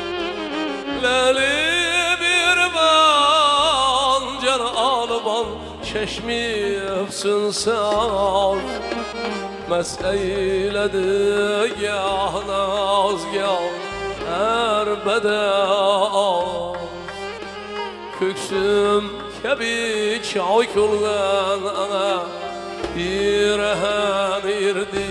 Speaker 2: leli bir ban can alban çeşmimsin sağ bes eyledi gah naz gah erbede ağaz köksüm kebi çay kulgan ana birehen irdi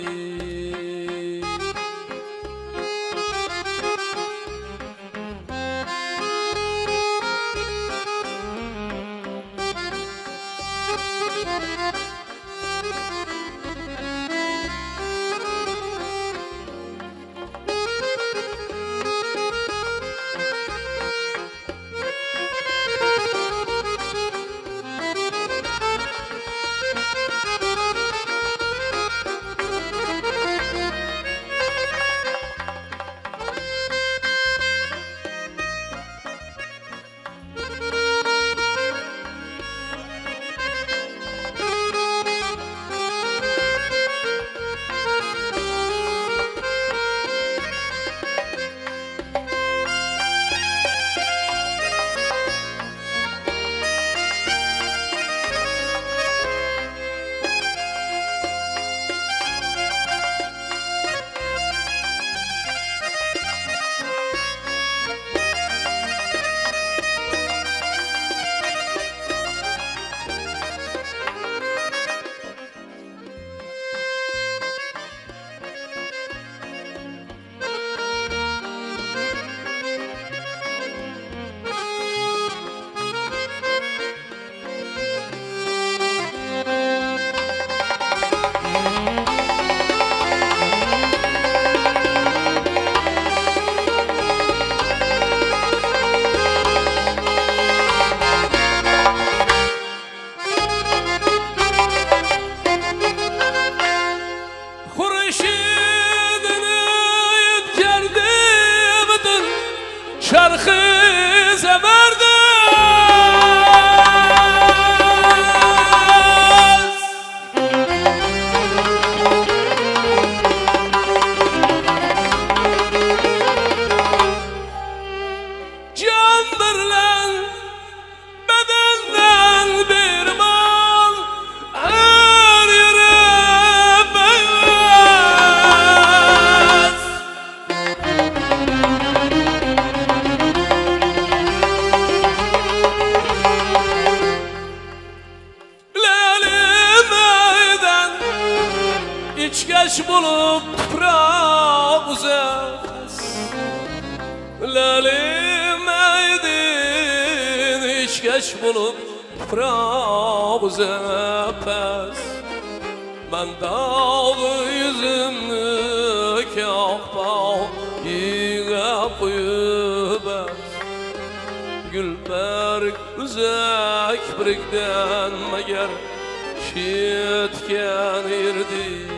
Speaker 2: Şarkı zemerde can birlen bedenden bir mal her yere beyaz İçkeş bulup toprağı uzas Lalim eydin içkeş bulup toprağı uzas Ben dağlı yüzümü kâhba yiyip uyubas Gülberk üzek birikden meğer şiitken irdi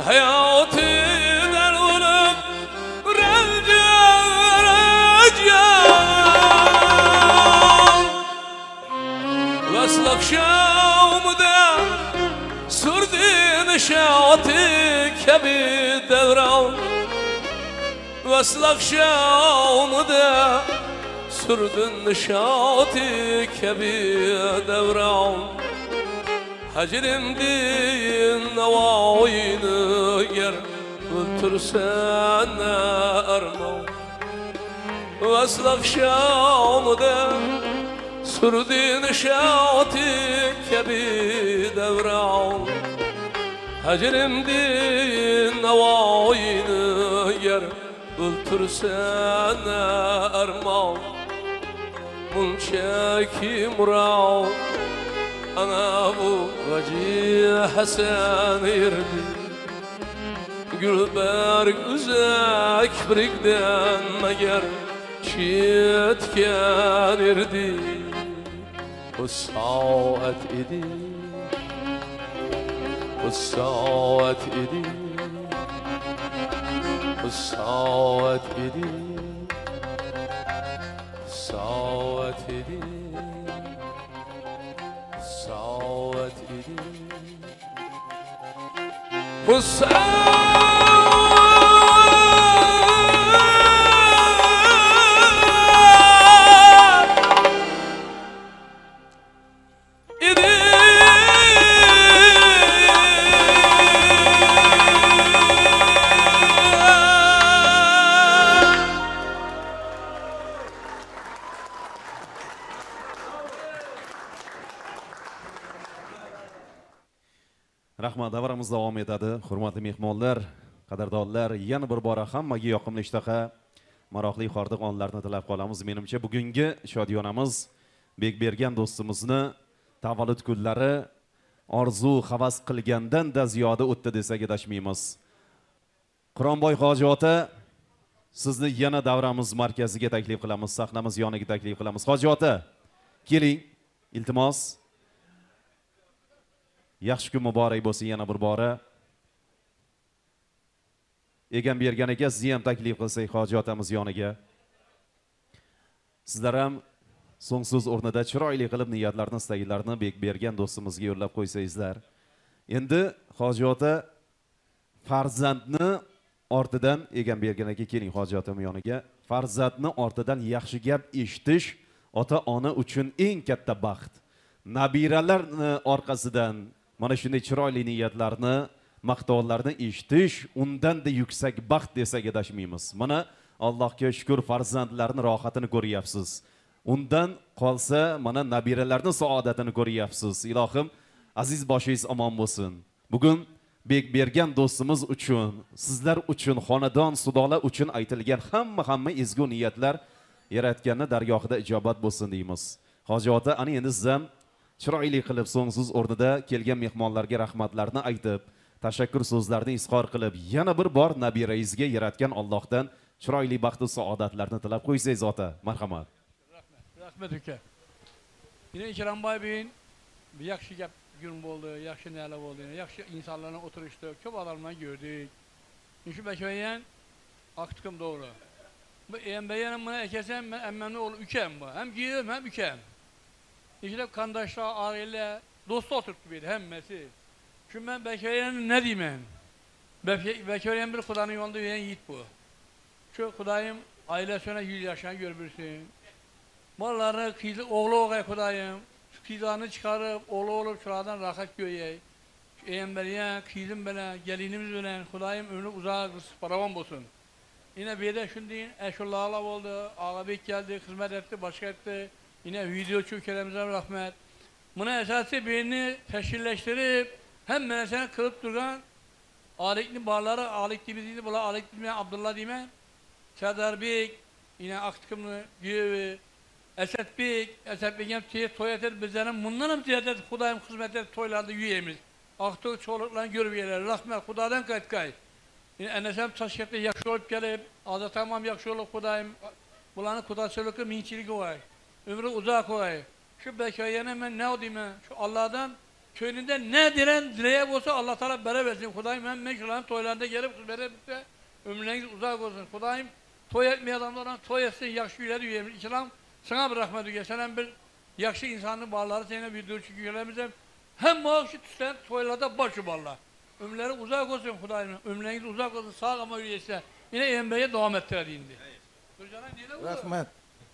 Speaker 2: hayatı derunum revce Veslak şamda sürdü nişatı kebi devran Veslak şamda sürdü nişatı kebi devran Hacrim din nevayını yer öldürsen erman Veslak şamda sürdü nişatı kebi devran Hacrim din nevayını yer öldürsen erman Munçeki mural ana bu vacih Hasan irdi Gülberg üzek birikden meger çiğetken irdi O saat idi O saat idi O saat idi Saat idi Saat idi O
Speaker 1: Rahmat, davramiz davom etadi. Hurmatli mehmonlar, qadrdonlar, yana bir bora hammaga yoqimli ishtaha, maroqli hordiq onlarni tilab qolamiz. Menimcha bugungi shodiyonamiz Bekbergan do'stimizni tavallud kunlari orzu havas qilgandan-da ziyoda o'tdi desak adashmaymiz. Quronboy hoji ota, sizni yana davramiz markaziga taklif qilamiz, sahnamiz yoniga taklif qilamiz. Hoji ota, keling, iltimos. Yaxshi kun muborak bo'lsin yana bir bora. Egambergan aka, sizni ham taklif qilsak hoji otamiz yoniga. Sizlar ham so'ngsiz o'rnida chiroyli qilib niyatlarni, istaklarni Bekbergan do'stimizga yo'llab qo'ysangizlar. Endi hoji ota farzandni ortidan Egambergan aka keling hoji otam yoniga. Farzandni ortidan yaxshi gap eshitish ota-ona uchun eng katta baxt. Nabiralarni orqasidan mana shunday chiroyli niyatlarni, maqtovlarni eshitish undan-da yuksak baxt desak adashmaymiz. Mana Allohga shukr, farzandlarni rohatini ko'ryapsiz. Undan qolsa mana nabiralarning saodatini ko'ryapsiz. Ilohim, aziz boshingiz omon bo'lsin. Bugun Bekbergan do'stimiz uchun, sizlar uchun, xonadon, sudola uchun aytilgan hamma hamma ezgu niyatlar Yaratganning dargohida ijobat bo'lsin deymiz. Hoji ota, ana endi siz ham chiroyli qilib so'ngsiz o'rnida kelgan mehmonlarga rahmatlarni aytib, tashakkur so'zlarini izhor qilib, yana bir bor nabirangizga Yaratgan Allohdan chiroyli baxt va saodatlarni tilab qo'ysangiz ota. Marhamat.
Speaker 4: Rahmat. Rahmat uka. Yine İkramboy beyin bir yaxshi gap gün bo'ldi, yaxshi nelar bo'ldi, yaxshi insonlarni o'tirishdi, ko'p odamlarni ko'rdik. Shu bakayan aqtiqim doğru. Bu embeyenim buna ekesem ben emmemli oğlu ükem bu. Hem giyiyorum hem ükem. İşte kandaşlar, aile, dostu oturttu beni hemmesi. Çünkü ben Bekariye'nin ne diyeyim ben? Bekariye'nin bir Kudanın yolunda yürüyen yiğit bu. Şu Kudayım ailesine yüz yaşına görürsün. Mallarını kıydı, oğlu oğlu Kudayım. Kıyılarını çıkarıp, oğlu olup şuradan rahat göğe. Eyemberiye, kıydım bana, gelinimiz bana, Kudayım ömrü uzağa paravan bulsun. Yine bir de şimdi eşullahla oldu, ağabey geldi, hizmet etti, başka etti. Yine video çökelemizden rahmet. Buna esası birini teşkilleştirip hem menesine kılıp duran alikli bağları, alikli biziydi, bula alikli mi Abdullah diyeyim. Serdar Bey, yine Aktıkımlı, Güyevi, Esed Bey, Esed Bey'in tiyet toyat edip bizlerin bunların tiyet edip Kudayım hizmet edip toylarda üyemiz. Aktık çoluklarını görüp yerler, rahmet Kuday'dan kayıt kayıt. Yine enesem taşkette yakşı olup gelip, adı tamam yakşı olup Kudayım, bulanın Kudaysılıkı minçilik var. Ömrü uzak olay. Şu Bekariye'ne ben ne diyeyim ben? Şu Allah'tan Köyünde ne diren dileğe olsa Allah Teala bere versin. Kudayım hem meşruların toylarında gelip bere bitti. Ömürleriniz uzak olsun. Kudayım toy etmeyen adamlardan toy etsin. Yakşı yüleri üyelim. İslam sana bir rahmet üye. Sen bir yakşı insanın bağları seninle bir dur çünkü üyelerimize hem maaşı tüsten toylarda başı bağlar. Ömürleri uzak olsun Kudayım. Ömürleriniz uzak olsun. Sağ ama üyesi. Yine embeğe devam ettirdiğinde.
Speaker 5: Rahmet.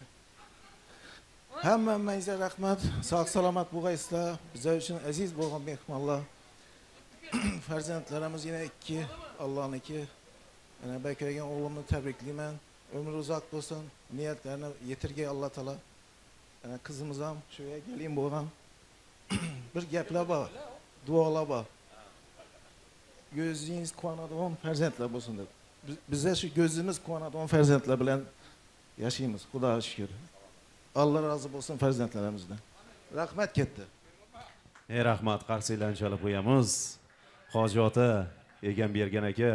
Speaker 5: Hammamizga rahmat. Sog' salomat bo'lgaysizlar. Bizlar uchun aziz bo'lgan mehmonlar. Farzandlarimiz yana ikki, Allohniki. Yana baykagan o'g'limni tabriklayman. Umri uzoq bo'lsin. Niyatlarini yetirgay Alloh taolo. Yana qizimiz ham shu yerga kelin bo'lgan. Bir gaplar bor. Duolar bor. Ko'zingiz quvonadigan farzandlar bo'lsin deb. Bizlar shu ko'zimiz quvonadigan farzandlar bilan yashaymiz. Xudoga shukr. Allah razı olsun farzandlarimizdan. Rahmat ketdi.
Speaker 1: Ey rahmat, qarsiylarni chalib qo'yamiz. Hoji ota, egan bergan aka,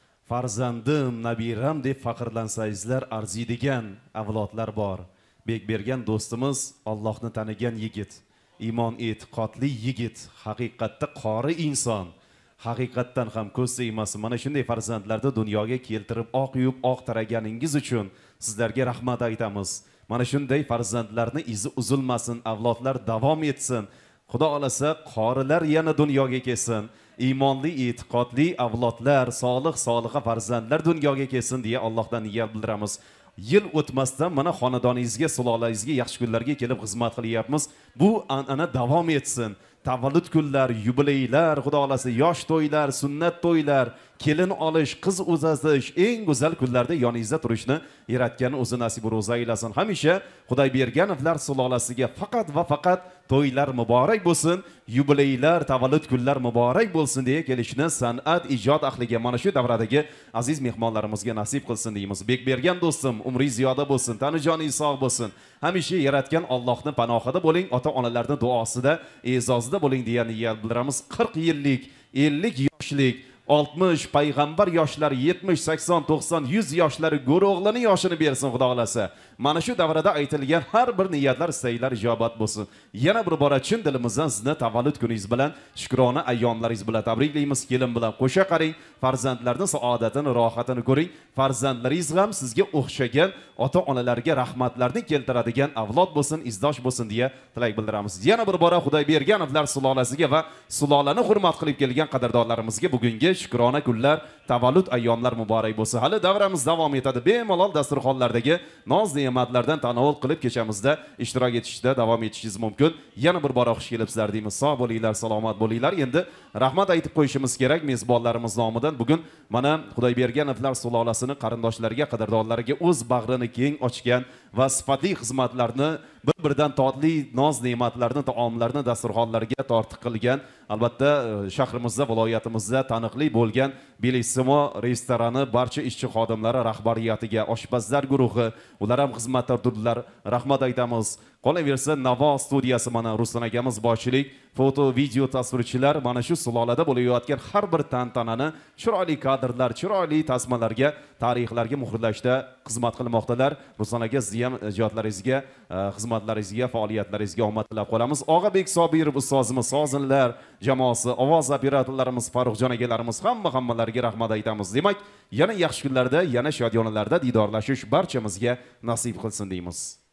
Speaker 1: farzandim, nabiram deb faxrlansangizlar arziydigan avlodlar bor. Bek bergan do'stimiz Allohni tanigan yigit, iymon e'tiqodli yigit, haqiqatda qori inson. Haqiqatdan ham ko'z tegmasi. Mana shunday farzandlarni dunyoga keltirib oq yuvib oq taraganingiz uchun sizlarga rahmat aytamiz. Mana shunday farzandlarni izi uzilmasin, avlodlar davom etsin. Xudo xolasa qorilar yana dunyoga kelsin. Iymonli, e'tiqodli avlodlar, solih soliha farzandlar dunyoga kelsin deya Allohdan niyat bildiramiz. Yil o'tmasdan mana xonadoningizga, sulolangizga yaxshi kunlarga kelib xizmat qilyapmiz. Bu an'ana davom etsin. Tavallud kunlar, yubileylar, xudo xolasa yosh to'ylar, sunnat to'ylar, kelin olish, qiz uzatish, eng go'zal kunlarda yoningizda turishni yaratgan o'zi nasib ro'za aylasin. Hamisha Xudoy berganovlar sulolasiga faqat va faqat to'ylar muborak bo'lsin, yubileylar, tavallud kunlar muborak bo'lsin deya kelishni san'at, ijod ahliga mana shu davradagi aziz mehmonlarimizga nasib qilsin deymiz. Bek bergan do'stim, umri ziyoda bo'lsin, tanijoningiz sog' bo'lsin. Hamisha yaratgan Allohning panohida bo'ling, ota-onalarning duosida, e'zozida bo'ling deya niyat bildiramiz. qirq yillik, ellik yoshlik, oltmish payg'ambar yoshlari, yetmish, sakson, to'qson, yuz yoshlari go'ro'g'lini yoshini bersin Xudo xolasa. Mana shu davrada aytilgan har bir niyatlar, istaklar ijobat bo'lsin. Yana bir bora chin dilimizdan sizni tavallud kuningiz bilan, shukrona ayyomlaringiz bilan tabriklaymiz. Kelin bilan qo'sha qaring, farzandlarning saodatini, rohatini ko'ring. Farzandlaringiz ham sizga o'xshagan ota-onalarga rahmatlarni keltiradigan avlod bo'lsin, izdosh bo'lsin deya tilak bildiramiz. Yana bir bora Xudoy berganovlar sulolasiga va sulolani hurmat qilib kelgan qadrdonlarimizga bugungi shukrona kunlar, tavallud ayyomlar muborak bo'lsin. Hali davramiz davom etadi. Bemalol dasturxonlardagi noz ne'matlardan tanovul qilib kechamizda ishtirok etishda davom etishingiz mumkin. Yana bir bora xush kelibsizlar deymiz. Sog' bo'linglar, salomat bo'linglar. Endi rahmat aytib qo'yishimiz kerak mezbonlarimiz nomidan. Bugun mana Xudoy berganovlar sulolasini qarindoshlariga, qadrdonlariga o'z bag'rini keng ochgan va sifatli xizmatlarni, bir-biridan totli noz ne'matlarni, taomlarni dasturxonlarga tortiq qilgan, albatta shahrimizda, viloyatimizda taniqli bo'lgan Belissimo restorani barcha ishchi xodimlari rahbariyatiga, oshpazlar guruhi, ular ham xizmatda turdilar. Rahmat aytamiz. Qolaversa Navo studiyasi mana Ruslan akamiz boshchilik, foto, video tasvirchilar mana shu sulolada bo'layotgan har bir tantanani chiroyli kadrlar, chiroyli tasmalarga, tarixlarga muhrlashda xizmat qilmoqdalar. Ruslan aka, siz ham ijodlaringizga, xizmatlaringizga, faoliyatlaringizga omad tilab qolamiz. Og'abek Sobirov ustozimiz, sozinlar jamoasi, ovoz operatorlarimiz, Farruxjon akalarimiz hamma hammalariga rahmat aytamiz. Demak, yana yaxshi kunlarda, yana shodyonalarda didorlashish barchamizga nasib qilsin deymiz.